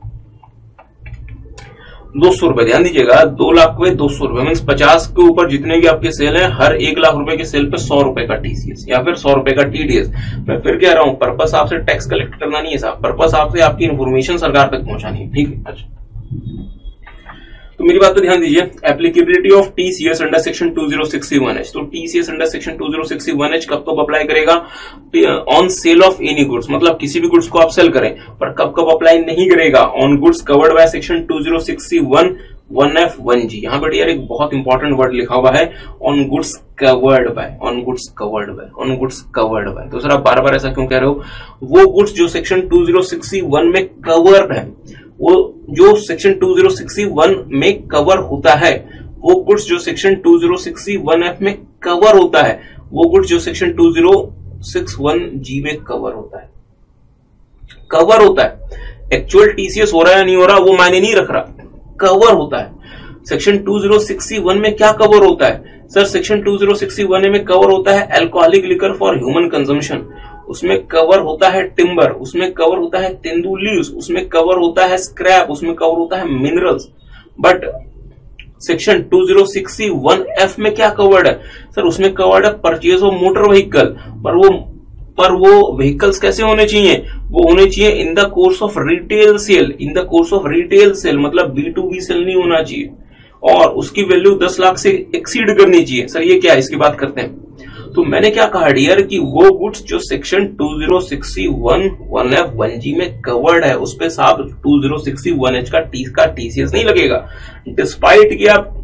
200 रुपए। ध्यान दीजिएगा, 2 लाख पे 200 रुपए मीन 50 के ऊपर जितने भी आपके सेल है हर 1 लाख रुपए के सेल पे 100 रुपए का टीसीएस या फिर 100 रुपए का टीडीएस। मैं फिर कह रहा हूं, पर्पस आपसे टैक्स कलेक्ट करना नहीं है साहब, पर्पस आपसे आपकी इन्फॉर्मेशन सरकार तक पहुंचानी है। ठीक है। अच्छा, तो मेरी बात पे ध्यान दीजिए। Applicability of TCS under section 2061H। तो टीसीएस अंडर सेक्शन 2061H कब तक अप्लाई करेगा? On sale of any goods, मतलब किसी भी गुड्स को आप सेल करें, पर कब कब अप्लाई नहीं करेगा? On goods covered by section 2061 1F1G। यहाँ पर यार एक बहुत इंपॉर्टेंट वर्ड लिखा हुआ है, on goods covered by, on goods covered by, on goods covered by. तो सर आप बार बार ऐसा क्यों कह रहे हो? वो गुड्स जो सेक्शन 2061 में कवर्ड है, वो जो सेक्शन 2061 में कवर होता है, वो गुड्स जो सेक्शन 2061F में कवर होता है, वो गुड्स जो सेक्शन 2061G में कवर होता है, कवर होता है। एक्चुअल टीसीएस हो रहा है या नहीं हो रहा वो मायने नहीं रख रहा, कवर होता है। सेक्शन 2061 में क्या कवर होता है? सर सेक्शन 2061 में कवर होता है alcoholic liquor for human consumption, उसमें कवर होता है टिम्बर, उसमें कवर होता है तेंदू लीव्स, उसमें कवर होता है स्क्रैप, उसमें कवर होता है मिनरल्स। बट सेक्शन 2061F में क्या कवर्ड है? सर उसमें कवर्ड है परचेज ऑफ मोटर व्हीकल। पर वो व्हीकल्स कैसे होने चाहिए? वो होने चाहिए in the course of retail sale, in the course of retail sale, मतलब B2B सेल नहीं होना चाहिए और उसकी वैल्यू 10 लाख से एक्सीड करनी चाहिए। सर ये क्या है, इसकी बात करते हैं। तो मैंने क्या कहा डियर कि वो गुड्स जो सेक्शन 2061 1F1G में कवर्ड है उस पे साहब 2061H का टीसीएस नहीं लगेगा, डिस्पाइट कि आप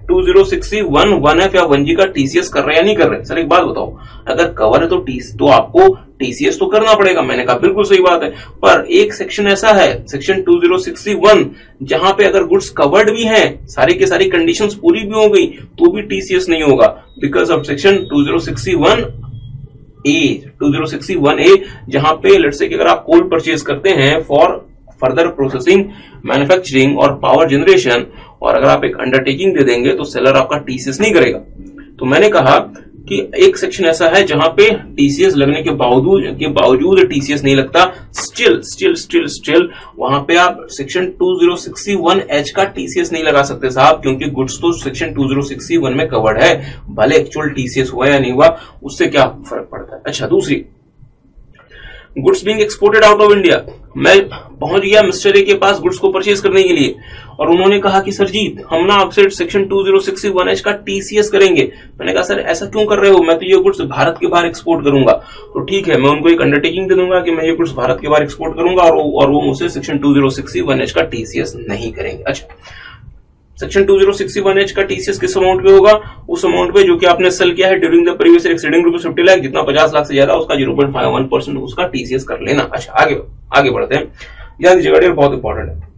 2060 1F या 1G का टीसीएस कर रहे हैं या नहीं कर रहे? सर एक बात बताओ, अगर कवर है तो आपको टीसीएस तो करना पड़ेगा। मैंने कहा बिल्कुल सही बात है, पर एक सेक्शन ऐसा है, सेक्शन 2061, जहां पे अगर गुड्स कवर्ड भी हैं, सारी के सारी कंडीशंस पूरी भी हो गई, तो भी टीसीएस नहीं होगा, बिकॉज ऑफ सेक्शन 2061A, जहां पे लेट्स से कि अगर आप कोल परचेज करते हैं फॉर फर्दर प्रोसेसिंग, मैन्युफैक्चरिंग और पावर जनरेशन, और अगर आप एक अंडरटेकिंग दे देंगे तो सेलर आपका टीसीएस नहीं करेगा। तो मैंने कहा कि एक सेक्शन ऐसा है जहां पे टीसीएस लगने के बावजूद टीसीएस नहीं लगता, स्टिल वहां पे आप सेक्शन 2061H का टीसीएस नहीं लगा सकते साहब, क्योंकि गुड्स तो सेक्शन 2061 में कवर्ड है, भले एक्चुअल टीसीएस हुआ या नहीं हुआ उससे क्या फर्क पड़ता है। अच्छा, दूसरी, goods being exported out of India. मैं पहुंच गया मिस्टर ए के पास गुड्स को परचेज करने के लिए, और उन्होंने कहा कि सर जी हम ना आपसे सेक्शन 2061H का टीसीएस करेंगे। मैंने कहा सर ऐसा क्यों कर रहे हो, मैं तो ये गुड्स भारत के बाहर एक्सपोर्ट करूंगा। तो ठीक है, मैं उनको एक अंडरटेकिंग दे दूंगा कि मैं ये गुड्स भारत के बाहर एक्सपोर्ट करूंगा, और वो मुझसे सेक्शन 2061H का टीसीएस नहीं करेंगे। अच्छा, सेक्शन 2061H का टीसीएस किस अमाउंट पे होगा? उस अमाउंट पे जो कि आपने सेल किया है during the previous exceeding ₹50 lakh, जितना 50 लाख से ज्यादा उसका 0.51% उसका टीसीएस कर लेना। अच्छा, आगे बढ़ते हैं, ध्यान दीजिएगा, बहुत इंपॉर्टेंट है।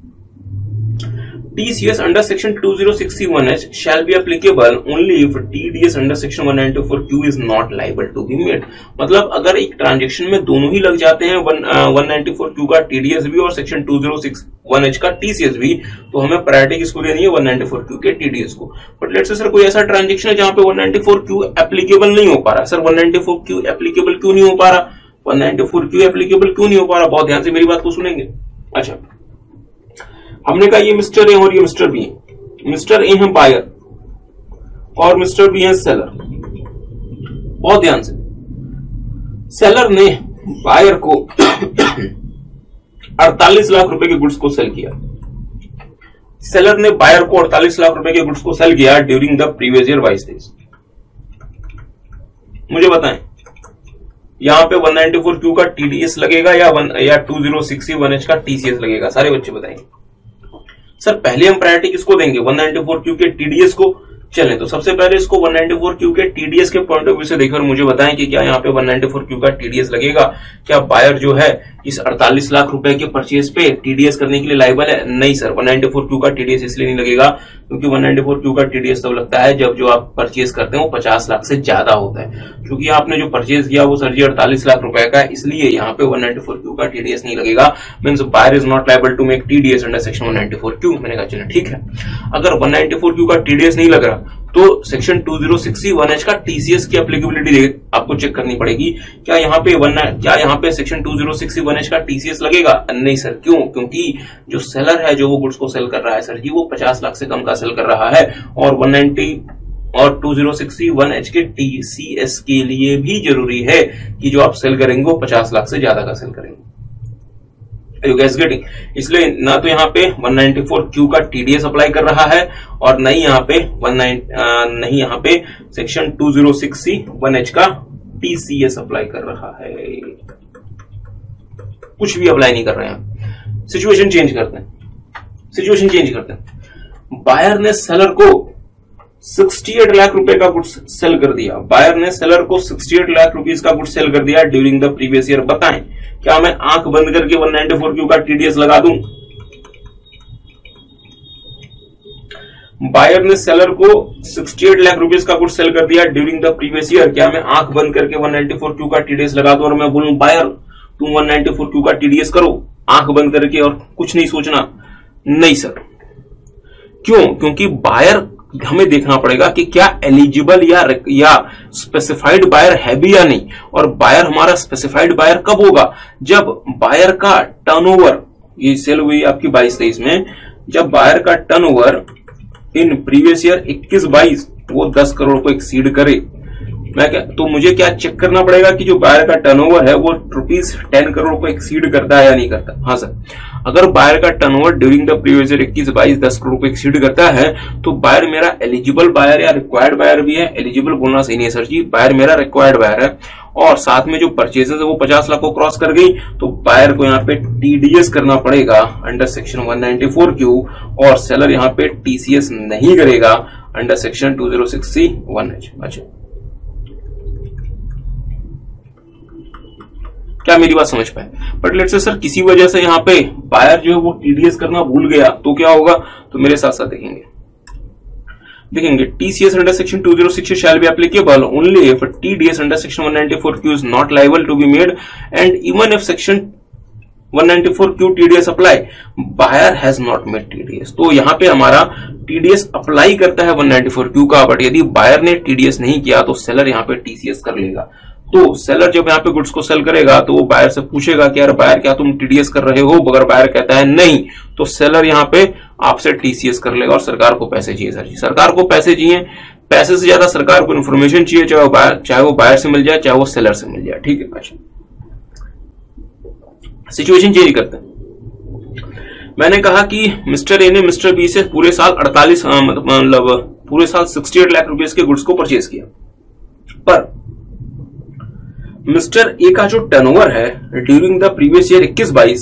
TCS under section 2061H shall be applicable only if TDS under section 194Q is not liable to be made। मतलब अगर एक ट्रांजेक्शन में दोनों ही लग जाते हैं, 194Q का TDS भी और सेक्शन 2061H का TCS भी, तो हमें प्रायोरिटी किसको देनी है? 194Q के TDS को। बट लेट्स से सर कोई ऐसा ट्रांजेक्शन है जहां पे 194Q एप्लीकेबल नहीं हो पा रहा। सर 194Q एप्लीकेबल क्यों नहीं हो पा रहा? 194Q एप्लीकेबल क्यों नहीं हो पा रहा? बहुत ध्यान से मेरी बात को सुनेंगे। अच्छा, हमने कहा ये मिस्टर ए और ये मिस्टर बी है। मिस्टर ए है बायर और मिस्टर बी है सेलर। बहुत ध्यान से, सेलर ने बायर को 48 लाख रुपए के गुड्स को सेल किया। सेलर ने बायर को 48 लाख रुपए के गुड्स को सेल किया during the previous year 22 days. मुझे बताएं यहां पे 194Q का टीडीएस लगेगा या 2061H का टीसीएस लगेगा? सारे बच्चे बताएंगे। सर पहले हम प्रायोरिटी किसको देंगे? 194Q के टीडीएस को। चलें, तो सबसे पहले इसको 194Q के टीडीएस के पॉइंट ऑफ व्यू से देखकर मुझे बताएं कि क्या यहाँ पे 194Q का टीडीएस लगेगा? क्या बायर जो है इस 48 लाख रुपए के परचेज पे टीडीएस करने के लिए लायबल है? नहीं सर, 194Q का टीडीएस इसलिए नहीं लगेगा क्योंकि 194Q का टीडीएस तब लगता है जब जो आप परचेज करते हैं वो 50 लाख से ज्यादा होता है। क्योंकि आपने जो परचेज किया वो सर जी 48 लाख रुपए का है, इसलिए यहाँ पे 194Q का टीडीएस नहीं लगेगा। Means buyer is not liable to make TDS under section 194Q। मैंने कहा चलो ठीक है, अगर 194Q का टीडीएस नहीं लग रहा तो सेक्शन 2061H का टीसीएस की एप्लीकेबिलिटी आपको चेक करनी पड़ेगी। क्या यहाँ पे सेक्शन 2061H का टीसीएस लगेगा? नहीं सर। क्यों? क्योंकि जो सेलर है जो वो गुड्स को सेल कर रहा है सर जी वो 50 लाख से कम का सेल कर रहा है, और 190 और 2061H के टीसीएस के लिए भी जरूरी है कि जो आप सेल करेंगे वो 50 लाख से ज्यादा का सेल करेंगे। You guys getting? इसलिए ना तो यहाँ पे 194Q का टीडीएस अप्लाई कर रहा है और नहीं यहाँ पे सेक्शन 2061H का टीसीएस अप्लाई कर रहा है। कुछ भी अप्लाई नहीं कर रहे हैं। सिचुएशन चेंज करते हैं। बायर ने सेलर को 68 लाख रुपए का गुड्स सेल कर दिया। बायर ने सेलर को 68 लाख रुपीस का गुड्स सेल कर दिया ड्यूरिंग द प्रीवियस ईयर। बताएं क्या मैं आंख बंद करके 194Q का टीडीएस लगा दूं? बायर ने सेलर को 68 लाख रुपीस का गुड्स सेल कर दिया ड्यूरिंग द प्रीवियस ईयर। क्या मैं आंख बंद करके 194Q का टीडीएस लगा दूं और मैं बोलूं बायर तुम 194Q का टीडीएस करो आंख बंद करके और कुछ नहीं सोचना? नहीं सर। क्यों? क्योंकि बायर हमें देखना पड़ेगा कि क्या एलिजिबल या स्पेसिफाइड बायर है भी या नहीं। और बायर हमारा स्पेसिफाइड बायर कब होगा? जब बायर का टर्नओवर, ये सेल हुई आपकी 22-23 में, जब बायर का टर्नओवर इन प्रीवियस ईयर 21-22 वो 10 करोड़ को एक्सीड करे। तो मुझे क्या चेक करना पड़ेगा कि जो बायर का टर्नओवर है वो ₹10 करोड़ को एक्सीड करता है या नहीं करता? हाँ सर, अगर बायर का turnover during the previous year 21-22 10 crore को एक्सीड करता है तो बायर मेरा एलिजिबल बायर या रिक्वायर्ड बायर भी है। एलिजिबल बोलना सही नहीं है सर जी, बायर मेरा रिक्वायर्ड बायर है और साथ में जो परचेजेस है वो 50 लाख को क्रॉस कर गई तो बायर को यहाँ पे टीडीएस करना पड़ेगा अंडर सेक्शन 194Q और सेलर यहाँ पे टीसीएस नहीं करेगा अंडर सेक्शन 2061H। अच्छा, क्या मेरी बात समझ पाए? बट लेट्स से सर किसी वजह से यहाँ पे बायर जो है वो टीडीएस करना भूल गया तो क्या होगा? तो मेरे साथ साथ देखेंगे TCS under section 206 shall be applicable only if TDS under section 194Q is not liable to be made, and even if section 194Q TDS apply, buyer has not made TDS। तो यहाँ पे हमारा TDS अप्लाई करता है 194Q का, बट यदि बायर ने TDS नहीं किया तो सेलर यहाँ पे TCS कर लेगा। तो सेलर जब यहाँ पे गुड्स को सेल करेगा तो वो बायर से पूछेगा कि यार बायर क्या तुम टीडीएस कर रहे हो? अगर बायर कहता है नहीं तो सेलर यहाँ पे आपसे टीसीएस कर लेगा। और सरकार को पैसे चाहिए सर जी, सरकार को पैसे चाहिए, पैसे से ज्यादा सरकार को इन्फॉर्मेशन चाहिए, चाहे वो बायर से मिल जाए चाहे वो सेलर से मिल जाए। ठीक है, अच्छा सिचुएशन चेंज करते हैं। मैंने कहा कि मिस्टर ए ने मिस्टर बी से पूरे साल 68 मतलब पूरे साल 68 लाख रुपए के गुड्स को परचेज किया, पर मिस्टर ए का जो टर्नओवर है ड्यूरिंग द प्रीवियस ईयर 21-22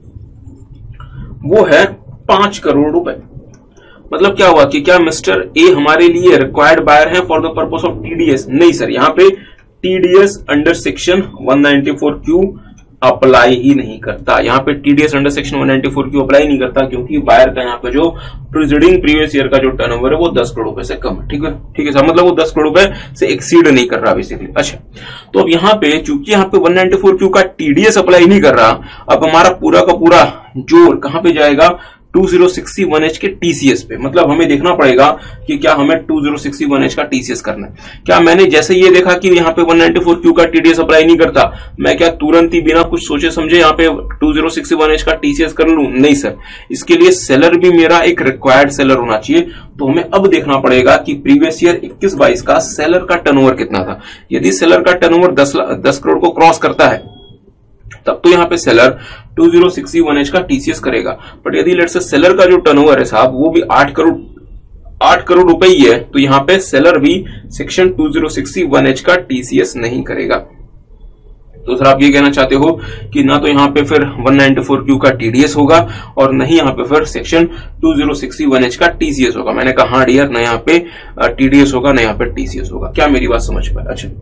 वो है 5 करोड़ रुपए। मतलब क्या हुआ कि क्या मिस्टर ए हमारे लिए रिक्वायर्ड बायर है for the purpose of TDS? नहीं सर, यहाँ पे TDS under section 194Q apply ही नहीं करता। यहाँ पे TDS under section 194Q apply नहीं करता क्योंकि बायर का यहाँ पे जो प्रीसीडिंग प्रीवियस ईयर का जो टर्नओवर है वो 10 करोड़ रुपए से कम है। ठीक है, ठीक है सर, मतलब वो 10 करोड़ रुपए से एक्सीड नहीं कर रहा बेसिकली। अच्छा, तो अब यहाँ पे चूंकि यहाँ पे 194Q का टीडीएस अप्लाई नहीं कर रहा, अब हमारा पूरा का पूरा जोर कहां पे जाएगा? 2061H के टीसीएस पे। मतलब हमें देखना पड़ेगा कि क्या हमें 2061H का टीसीएस करना है। क्या मैंने जैसे ये देखा कि यहाँ पे 194Q का टीडीएस अप्लाई नहीं करता, मैं क्या तुरंत ही बिना कुछ सोचे समझे यहाँ पे 2061H का टीसीएस कर लूं? नहीं सर, इसके लिए सेलर भी मेरा एक रिक्वायर्ड सेलर होना चाहिए। तो हमें अब देखना पड़ेगा कि प्रीवियस ईयर 21-22 का सेलर का टर्नओवर कितना था। यदि सेलर का टर्नओवर 10 करोड़ को क्रॉस करता है तब तो यहाँ पे सेलर 2061H का टीसीएस करेगा। बट यदि लेट्स से सेलर का जो टर्नओवर है साहब वो भी 8 करोड़ रुपए ही है, तो यहाँ पे सेलर भी सेक्शन 2061H का टीसीएस नहीं करेगा। तो सर आप ये कहना चाहते हो कि ना तो यहाँ पे फिर 194Q का टीडीएस होगा और नहीं यहाँ पे फिर सेक्शन 2061H का टीसीएस होगा। मैंने कहा हाँ डियर, ना यहाँ पे टीडीएस होगा ना यहाँ पे टीसीएस होगा। क्या मेरी बात समझ पाए? अच्छा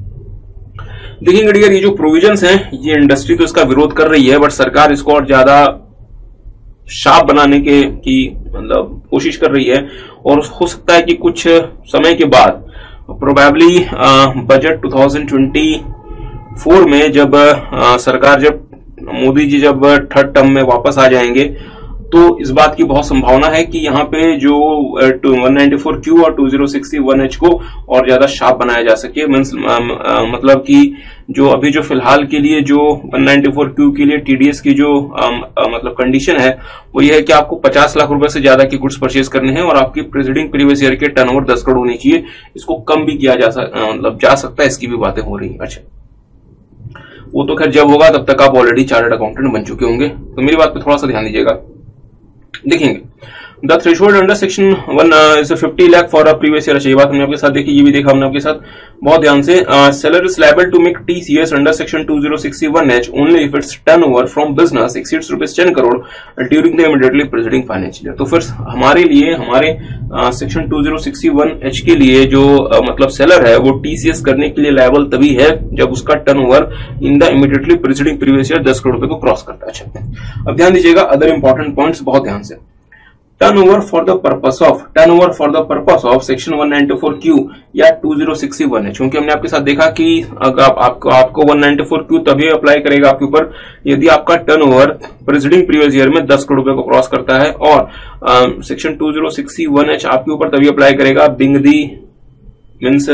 देखेंगे डियर, ये जो प्रोविजंस हैं ये इंडस्ट्री तो इसका विरोध कर रही है, बट सरकार इसको और ज्यादा शार्प बनाने की मतलब कोशिश कर रही है। और हो सकता है कि कुछ समय के बाद प्रोबेबली बजट 2024 में जब सरकार जब मोदी जी जब थर्ड टर्म में वापस आ जाएंगे तो इस बात की बहुत संभावना है कि यहाँ पे जो 194Q और 2061H को और ज्यादा शार्प बनाया जा सके। मींस मतलब कि जो अभी जो फिलहाल के लिए जो 194Q के लिए टीडीएस की जो मतलब कंडीशन है वो ये है कि आपको 50 लाख रुपए से ज्यादा की गुड्स परचेज करने हैं और आपकी प्रीसीडिंग प्रीवियस ईयर के टर्नओवर 10 करोड़ होनी चाहिए। इसको कम भी किया जा सकता है, इसकी भी बातें हो रही है। अच्छा, वो तो खैर जब होगा तब तक आप ऑलरेडी चार्टर्ड अकाउंटेंट बन चुके होंगे। तो मेरी बात पे थोड़ा सा ध्यान दीजिएगा। देखेंगे the threshold under section 1 is 50 lakh for a previous year. ये बात हमने आपके साथ देखी, ये भी देखा हमने आपके साथ बहुत ध्यान से। Seller is liable to make TCS under section 2061H only if its turnover from business exceeds ₹10 crore during the immediately preceding financial year. तो फिर हमारे लिए हमारे सेक्शन 2061H के लिए जो मतलब सेलर है वो टीसीएस करने के लिए लायबल तभी है जब उसका turnover in the immediately preceding previous year 10 crore रुपए को क्रॉस करता है। अच्छा, अब ध्यान दीजिएगा अदर इंपॉर्टेंट पॉइंट्स बहुत ध्यान से। Turnover for the purpose of section 194Q या 2061H, क्योंकि हमने आपके साथ देखा कि अगर आपको 194Q तभी अप्लाई करेगा आपके ऊपर यदि आपका टर्नओवर प्रीसीडिंग प्रीवियस ईयर में 10 करोड़ रुपए को क्रॉस करता है, और सेक्शन 2061H आपके ऊपर तभी अप्लाई करेगा बिंग दी मींस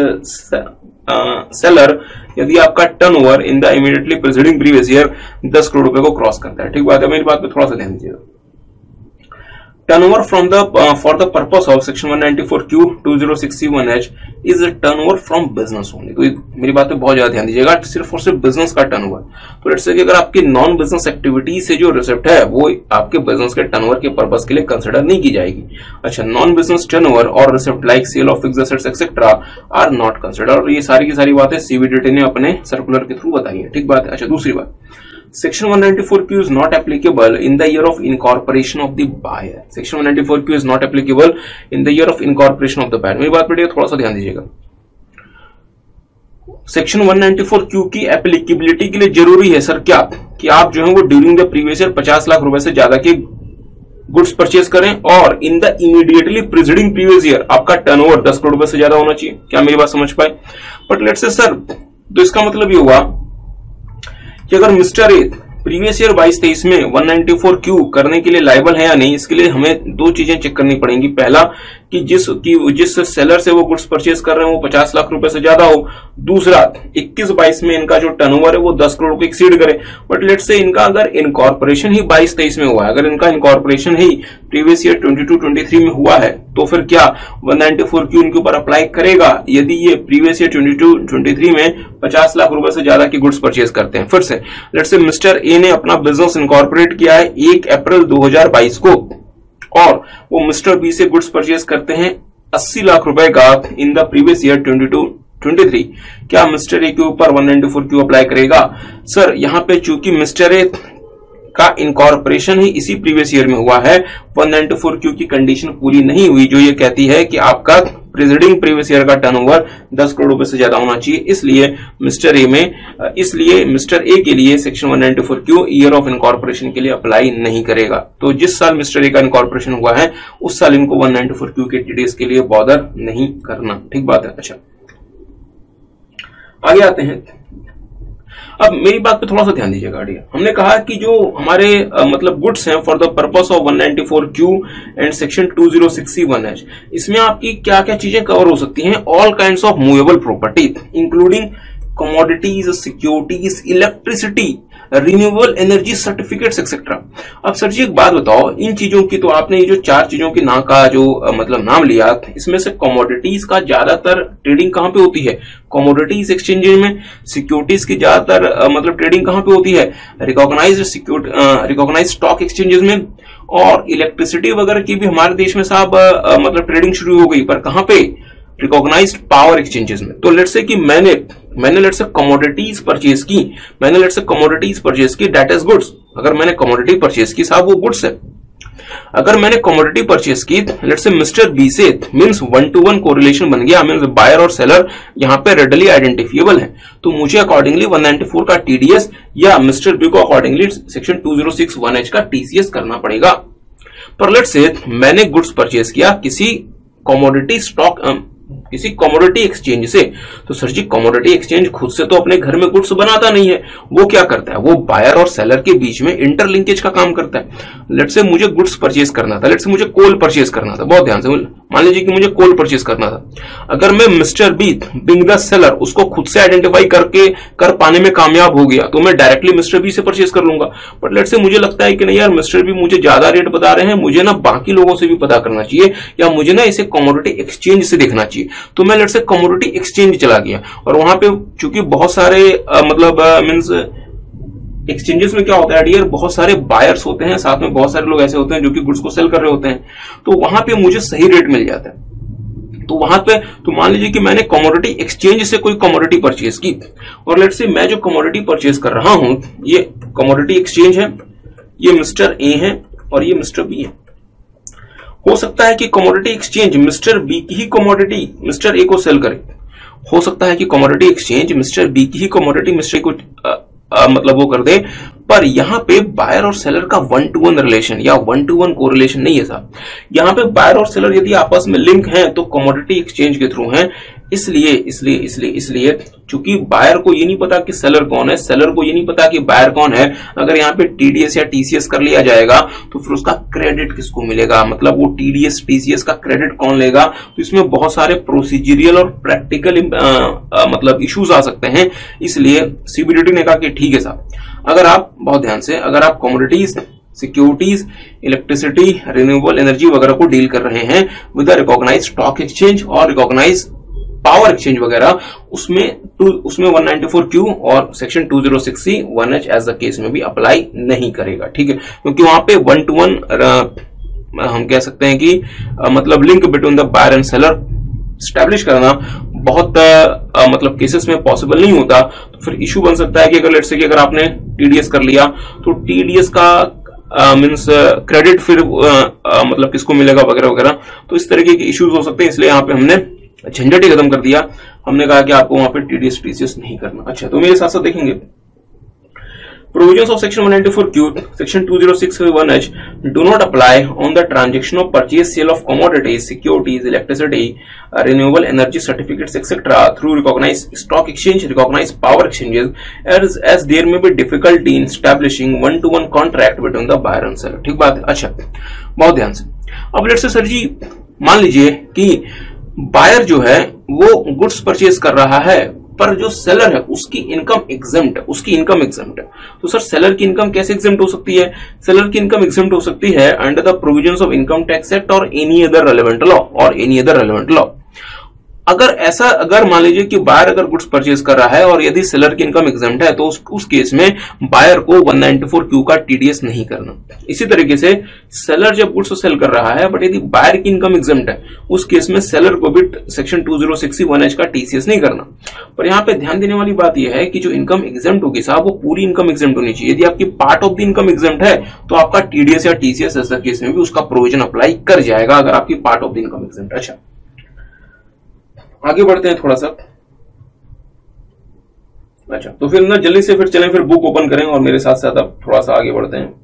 सेलर यदि आपका turnover in the immediately preceding previous year 10 crore रुपए को क्रॉस करता है। ठीक बात है, मेरी बात पे थोड़ा सा ध्यान दीजिएगा। Turnover for the purpose of section 194Q 2061H is a turnover from business only। तो मेरी बात पे बहुत ज्यादा ध्यान दीजिएगा, सिर्फ और सिर्फ बिजनेस का टर्नओवर। तो लेट्स से कि अगर आपकी नॉन बिजनेस एक्टिविटी से जो रिसिप्ट है वो आपके बिजनेस के टर्नओवर के पर्पस के लिए कंसिडर नहीं की जाएगी। अच्छा, नॉन बिजनेस टर्नओवर और receipt like sale of fixed assets etcetera are not consider. और ये सारी की सारी बातें सीबीडीटी ने अपने सर्कुलर के थ्रू बताई है। ठीक बात है। अच्छा, दूसरी बात, Section 194Q is not applicable in the year of incorporation of the buyer. Section 194Q is not applicable in the year of incorporation of the buyer. मेरी बात पढ़िएगा, थोड़ा सा ध्यान दीजिएगा। सेक्शन 194Q की एप्लीकेबिलिटी के लिए जरूरी है सर क्या कि आप जो है वो during the previous year 50 lakh रुपए से ज्यादा के गुड्स परचेज करें और in the immediately preceding previous year आपका टर्नओवर 10 करोड़ रुपए से ज्यादा होना चाहिए। क्या मेरी बात समझ पाए? बट लेट्स से सर, तो इसका मतलब ये हुआ कि अगर मिस्टर ए प्रीवियस ईयर 22-23 में 194Q करने के लिए लायबल है या नहीं, इसके लिए हमें दो चीजें चेक करनी पड़ेंगी। पहला कि जिस सेलर से वो गुड्स परचेज कर रहे हैं वो 50 लाख रुपए से ज्यादा हो। दूसरा 21-22 में इनका जो टर्नओवर है वो 10 करोड़ को एक्सीड करे। बट लेट्स से इनका अगर इनकॉर्पोरेशन ही 22-23 में हुआ है, अगर इनका इनकॉर्पोरेशन ही प्रीवियस ईयर 22-23 में हुआ है, तो फिर क्या 194Q इनके ऊपर अप्लाई करेगा यदि ये प्रीवियस ईयर 22-23 में 50 लाख रुपए से ज्यादा की गुड्स परचेज करते हैं। फिर से लेट्स से मिस्टर ए ने अपना बिजनेस इनकॉर्पोरेट किया है 1 अप्रैल 2022 को और वो मिस्टर बी से गुड्स परचेज करते हैं 80 लाख रुपए का इन द प्रीवियस ईयर 22-23। क्या मिस्टर ए के ऊपर 194Q अप्लाई करेगा? सर यहाँ पे चूंकि मिस्टर ए का इनकॉर्पोरेशन ही इसी प्रीवियस ईयर में हुआ है, 194Q की कंडीशन पूरी नहीं हुई जो ये कहती है कि आपका प्रीसीडिंग प्रीवियस ईयर का टर्नओवर 10 करोड़ रुपए से ज्यादा होना चाहिए। इसलिए मिस्टर ए के लिए section 194Q year of incorporation के लिए अप्लाई नहीं करेगा। तो जिस साल मिस्टर ए का इनकॉर्पोरेशन हुआ है उस साल इनको 194Q के टीडीएस के लिए बॉदर नहीं करना। ठीक बात है। अच्छा, आगे आते हैं। अब मेरी बात पे थोड़ा सा ध्यान दीजिएगा। हमने कहा कि जो हमारे मतलब गुड्स हैं for the purpose of 194Q and section 2061H, इसमें आपकी क्या क्या चीजें कवर हो सकती हैं? All kinds of movable property including commodities, securities, electricity, renewable energy certificates etcetera. अब सर जी एक बात बताओ, इन चीजों की तो आपने ये जो 4 चीजों की मतलब नाम लिया, इसमें से कमोडिटीज का ज्यादातर ट्रेडिंग कहां पे होती है? कमोडिटीज एक्सचेंज में। सिक्योरिटीज की ज्यादातर मतलब ट्रेडिंग कहां पे होती है? रिकॉग्नाइज्ड स्टॉक एक्सचेंजेस में। और इलेक्ट्रिसिटी वगैरह की भी हमारे देश में साहब मतलब ट्रेडिंग शुरू हो गई, पर कहां पे? रिकॉग्नाइज्ड पावर एक्सचेंजेस में। तो लेट्स से कि मैंने लेट्स से कमोडिटीज परचेज की, दैट इज गुड्स। अगर मैंने कमोडिटी परचेज की साहब वो गुड्स है। अगर मैंने कमोडिटी परचेज की लेट्स से मिस्टर बी से, मींस 1-to-1 कोरिलेशन बन गया, मींस बायर और सेलर यहां पे रेडली आइडेंटिफिएबल है, तो मुझे अकॉर्डिंगली 194 का टीडीएस या मिस्टर बी को अकॉर्डिंगली सेक्शन 2061H का टीसीएस करना पड़ेगा। पर लेट्स से मैंने गुड्स परचेज किया किसी कमोडिटी एक्सचेंज से, तो सर जी कमोडिटी एक्सचेंज खुद से तो अपने घर में गुड्स बनाता नहीं है, वो क्या करता है? वो बायर और सेलर के बीच में इंटरलिंकेज का काम करता है। लेट्स से मुझे गुड्स परचेज करना था, लेट्स से मुझे कोल परचेज करना था, बहुत ध्यान से मान लीजिए कि मुझे कोल परचेज करना था। अगर मैं mister B being the seller उसको खुद से आइडेंटिफाई कर पाने में कामयाब हो गया तो मैं डायरेक्टली मिस्टर बी से परचेज कर लूंगा। बट लेट्स से मुझे लगता है कि नहीं यार, मिस्टर बी मुझे ज्यादा रेट बता रहे हैं, मुझे ना बाकी लोगों से भी पता करना चाहिए या मुझे ना इसे कमोडिटी एक्सचेंज से देखना चाहिए। तो मैं लेट्स से कमोडिटी एक्सचेंज चला गया और वहां पे चूंकि बहुत सारे मींस एक्सचेंजेस में क्या होता है डियर, बहुत सारे बायर्स होते हैं, साथ में बहुत सारे लोग ऐसे होते हैं जो कि गुड्स को सेल कर रहे होते हैं, तो वहां पे मुझे सही रेट मिल जाता है। तो वहां पे तो मान लीजिए कि मैंने कमोडिटी एक्सचेंज से कोई कमोडिटी परचेज की और लेट्स से मैं जो कमोडिटी परचेज कर रहा हूं ये कमोडिटी एक्सचेंज है, ये मिस्टर ए है और ये मिस्टर बी है। हो सकता है कि कमोडिटी एक्सचेंज मिस्टर बी की ही कमोडिटी मिस्टर ए को सेल करे, हो सकता है कि कमोडिटी एक्सचेंज मिस्टर बी की ही कमोडिटी मिस्टर ए को मतलब वो कर दे, पर यहां पे बायर और सेलर का 1-to-1 रिलेशन या 1-to-1 कोरिलेशन नहीं है साहब। यहां पे बायर और सेलर यदि आपस में लिंक हैं तो कमोडिटी एक्सचेंज के थ्रू हैं। इसलिए चूंकि बायर को ये नहीं पता कि सेलर कौन है, सेलर को ये नहीं पता कि बायर कौन है, अगर यहाँ पे टीडीएस या टीसीएस कर लिया जाएगा तो फिर उसका क्रेडिट किसको मिलेगा? मतलब वो टीडीएस टीसीएस का क्रेडिट कौन लेगा? तो इसमें बहुत सारे प्रोसीजरियल और प्रैक्टिकल मतलब इश्यूज आ सकते हैं। इसलिए सीबीडीटी ने कहा कि ठीक है साहब, अगर आप बहुत ध्यान से अगर आप commodities, securities, electricity, renewable energy वगैरह को डील कर रहे हैं विद रिकॉग्नाइज्ड स्टॉक एक्सचेंज और रिकॉग्नाइज्ड पावर एक्सचेंज वगैरह, उसमें 194Q और section 2061H as the case में भी अप्लाई नहीं करेगा। ठीक है, क्योंकि वहां पे 1-to-1 हम कह सकते हैं कि मतलब link between the buyer and seller establish करना बहुत मतलब केसेस में पॉसिबल नहीं होता, तो फिर इशू बन सकता है कि अगर लेट्स से कि अगर आपने टीडीएस कर लिया तो टीडीएस का मींस क्रेडिट फिर मतलब किसको मिलेगा वगैरह वगैरह, तो इस तरीके के इश्यूज हो सकते हैं। इसलिए यहाँ पे हमने झंझट ही खत्म कर दिया, हमने कहा कि आपको वहां पे टीडीएस टीसीएस नहीं करना। अच्छा, तो मेरे साथ साथ देखेंगे Provisions of Section 194Q, Section 206(1)(h) do not apply on the transaction of purchase, sale of commodities, securities, electricity, renewable energy certificates, etc. through recognized stock exchange, recognized power exchanges, as there may be difficulty in establishing one-to-one contract between the buyer and seller। ठीक बात है। अच्छा, बहुत ध्यान से। अब लेट्स से सर जी मान लीजिए कि बायर जो है वो गुड्स परचेज कर रहा है, पर जो सेलर है उसकी इनकम एग्जेम्प्ट है, तो सर सेलर की इनकम कैसे एग्जेम्प्ट हो सकती है? सेलर की इनकम एग्जेम्प्ट हो सकती है under the provisions of income tax act और एनी अदर रेलेवेंट लॉ। अगर मान लीजिए कि बायर अगर गुड्स परचेज कर रहा है और यदि सेलर की इनकम एग्जेम्प्ट है, तो उस केस में बायर को 194Q का टीडीएस नहीं करना। इसी तरीके से सेलर जब गुड्स सेल कर रहा है बट यदि बायर की इनकम एग्जेम्प्ट है, उस केस में सेलर को भी सेक्शन 206(1)(h) का टीसीएस नहीं करना। पर यहाँ पे ध्यान देने वाली बात यह है कि जो इनकम एग्जेम्प्ट होगी साहब, वो पूरी इनकम एग्जेम्प्ट होनी चाहिए। यदि आपकी part of the income exempt है तो आपका टीडीएस या टीसीएस ऐसा केस में भी उसका प्रोविजन अप्लाई कर जाएगा, अगर आपकी part of the income exempt. अच्छा, आगे बढ़ते हैं थोड़ा सा। अच्छा, तो फिर ना जल्दी से फिर चलें, फिर बुक ओपन करें और मेरे साथ साथ अब थोड़ा सा आगे बढ़ते हैं।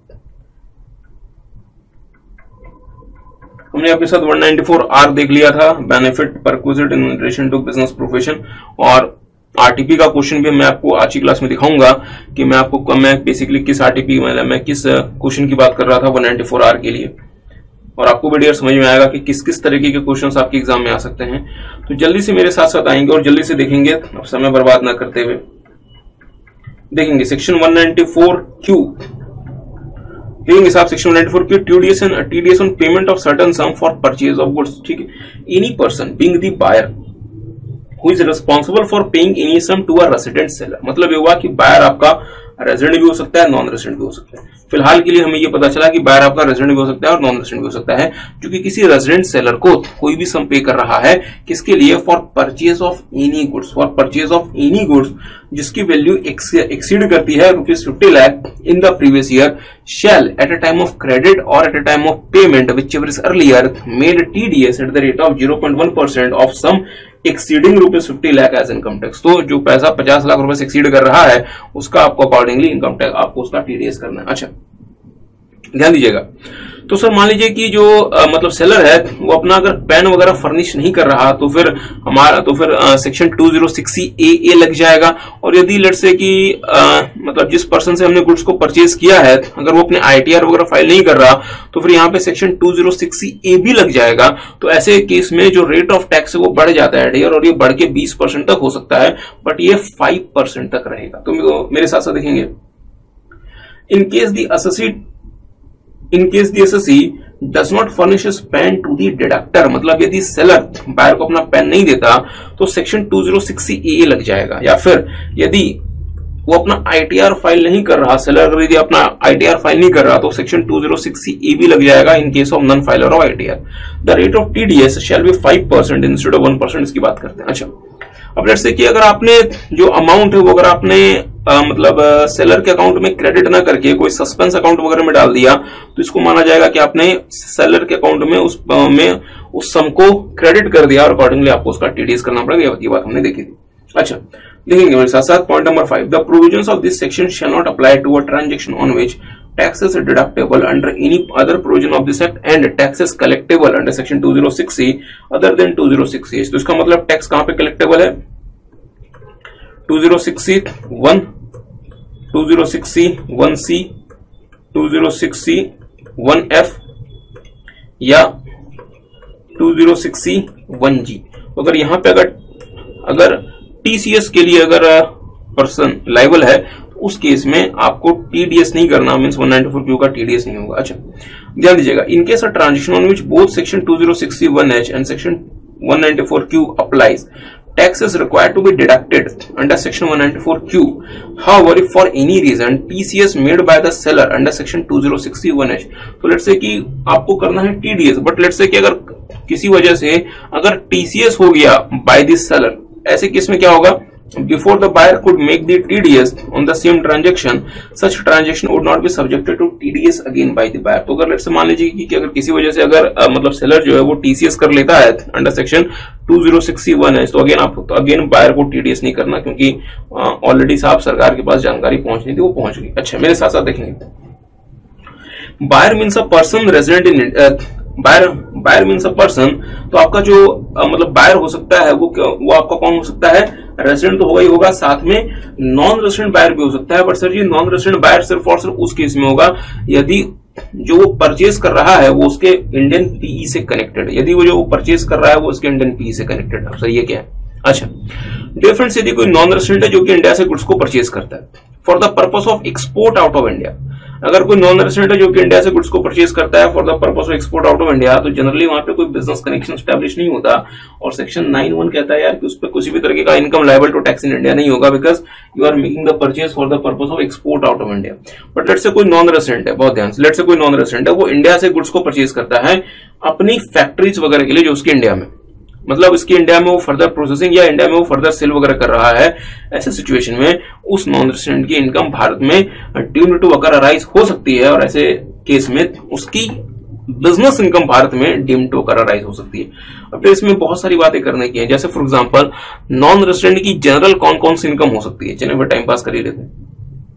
हमने आपके साथ 194R देख लिया था, benefit perquisite in relation to business profession, और आरटीपी का क्वेश्चन भी मैं आपको आज की क्लास में दिखाऊंगा कि मैं बेसिकली किस आरटीपी मैं किस क्वेश्चन की बात कर रहा था 194R के लिए, और आपको भी डियर समझ में आएगा कि किस किस तरीके के क्वेश्चंस आपके एग्जाम में आ सकते हैं। तो जल्दी से मेरे साथ साथ आएंगे और जल्दी से देखेंगे, अब समय बर्बाद ना करते हुए देखेंगे सेक्शन 194Q। देखेंगे साहब section 194Q, TDS on payment of certain sum for purchase of goods. ठीक है, any person being the buyer who is responsible for paying any sum to a resident seller. मतलब ये हुआ कि बायर आपका रेजिडेंट भी हो सकता है, नॉन रेजिडेंट भी हो सकता है। फिलहाल के लिए हमें ये पता चला कि बायर आपका रेजिडेंट भी हो सकता है और नॉन रेजिडेंट भी हो सकता है, क्योंकि किसी रेजिडेंट सेलर को कोई भी सम पे कर रहा है, किसके लिए? For purchase of any goods, जिसकी वैल्यू एक्सीड करती है ₹50 lakh in the previous year, shall at a time of credit और at a time of payment whichever is earlier made TDS at the rate of 0.1% of sum exceeding ₹50 lakh as income tax. तो जो पैसा 50 लाख रुपए से एक्सीड कर रहा है उसका आपको अकॉर्डिंगली इनकम टैक्स, आपको उसका टीडीएस करना है। अच्छा, ध्यान दीजिएगा। तो सर मान लीजिए कि जो मतलब सेलर है वो अपना अगर पेन वगैरह फर्निश नहीं कर रहा, तो फिर सेक्शन 206(a) लग जाएगा। और यदि लेट्स से कि मतलब जिस पर्सन से हमने गुड्स को परचेज किया है, अगर वो अपने आईटीआर वगैरह फाइल नहीं कर रहा, तो फिर यहाँ पे सेक्शन 206(a) भी लग जाएगा। तो ऐसे केस में जो रेट ऑफ टैक्स है वो बढ़ जाता है डियर, और ये बढ़ के 20% तक हो सकता है, बट ये 5% तक रहेगा। तो मेरे साथ साथ देखेंगे, in case the assessee does not furnish his pen to the deductor, मतलब यदि सेलर बायर को अपना पेन नहीं देता तो सेक्शन 206(a) लग जाएगा। या फिर यदि वो अपना आईटीआर फाइल नहीं कर रहा, सेलर अगर यदि अपना आईटीआर फाइल नहीं कर रहा, तो सेक्शन 206(a) भी लग जाएगा in case of non filer of ITR. The rate of TDS shall be 5% instead of 1%, इसकी बात करते हैं। अच्छा, अब लेट्स से कि अगर आपने जो अमाउंट है वो अगर आपने मतलब सेलर के अकाउंट में क्रेडिट ना करके कोई सस्पेंस अकाउंट वगैरह में डाल दिया, तो इसको माना जाएगा कि आपने सेलर के अकाउंट में उस सम को क्रेडिट कर दिया, और अकॉर्डिंगली आपको उसका टीडीएस करना पड़ेगा। ये बात हमने देखी थी। अच्छा, देखेंगे मेरे साथ साथ point number 5, the provisions of this section shall not apply to a transaction on which taxes are deductible under any other provision of this act and taxes collectible under section 206(c) other than 206(h। तो इसका मतलब टैक्स कहां पे कलेक्टेबल है? 206(1), 206(1)(c), 206(1)(f या 206(1)(g। अगर यहां पे अगर टीसीएस के लिए अगर पर्सन लायबल है, उस केस में आपको टीडीएस नहीं करना, मींस 194Q का टीडीएस नहीं होगा। अच्छा, ध्यान दीजिएगा, in case of transaction on which both section 206(1)(h and section 194Q applies, tax is required to be deducted under section 194Q. However, if for any reason TCS made by the seller under section 2061H, तो लेट्स से कि आपको करना है TDS, बट लेट्स से कि अगर किसी वजह से अगर TCS हो गया by this seller, ऐसे केस में क्या होगा? Before the buyer could make the TDS on the same transaction, such transaction would not be subjected to TDS again by the buyer. तो अगर लेट्स से मान लीजिए कि अगर किसी वजह से अगर मतलब सेलर जो है वो TCS कर लेता है अंडर सेक्शन 2061 है, तो अगेन बायर को TDS नहीं करना, क्योंकि ऑलरेडी साहब सरकार के पास जानकारी पहुंचनी थी, वो पहुंच गई। अच्छा, मेरे साथ साथ देखेंगे, buyer means a person resident in buyer means a person, तो आपका जो मतलब बायर हो सकता है वो आपका कौन हो सकता है? रेजिडेंट तो होगा ही होगा, साथ में नॉन रेजिडेंट बायर भी हो सकता है। बट सर जी नॉन रेजिडेंट बायर सिर्फ और सिर्फ उस केस में होगा यदि जो वो परचेज कर रहा है वो उसके इंडियन पीई से कनेक्टेड, यदि वो जो परचेज कर रहा है वो उसके इंडियन पीई से कनेक्टेड है। सर ये क्या है? अच्छा, डियर फ्रेंड्स, यदि कोई नॉन रेजिडेंट है जो कि इंडिया से गुड्स को परचेज करता है for the purpose of export out of India, अगर कोई नॉन रेजिडेंट है जो कि इंडिया से गुड्स को परचेज करता है for the purpose of export out of India, तो जनरली वहां पे कोई बिजनेस कनेक्शन स्टैब्लिश नहीं होता, और सेक्शन 9(1) कहता है यार कि उस पर किसी भी तरीके का income liable to tax in India नहीं होगा, because you are making the purchase for the purpose of export out of India. But let's से कोई नॉन रेजिडेंट है, बहुत ध्यान से, लेट्स से कोई नॉन रेजिडेंट है, वो इंडिया से गुड्स को परचेज करता है अपनी फैक्ट्रीज वगैरह के लिए जो उसके इंडिया में, मतलब इसकी इंडिया में वो फर्दर प्रोसेसिंग या इंडिया में वो फर्दर सेल वगैरह कर रहा है, ऐसे सिचुएशन में उस नॉन रेजिडेंट की इनकम भारत में ड्यूम्ड टू अकर अराइज हो सकती है, और ऐसे केस में उसकी बिजनेस इनकम भारत में डीम्ड टू अकर अराइज हो सकती है। अब तो इसमें बहुत सारी बातें करने की है, जैसे फॉर एग्जांपल नॉन रेजिडेंट की जनरल कौन कौन सी इनकम हो सकती है, चलिए टाइम पास कर ही लेते हैं।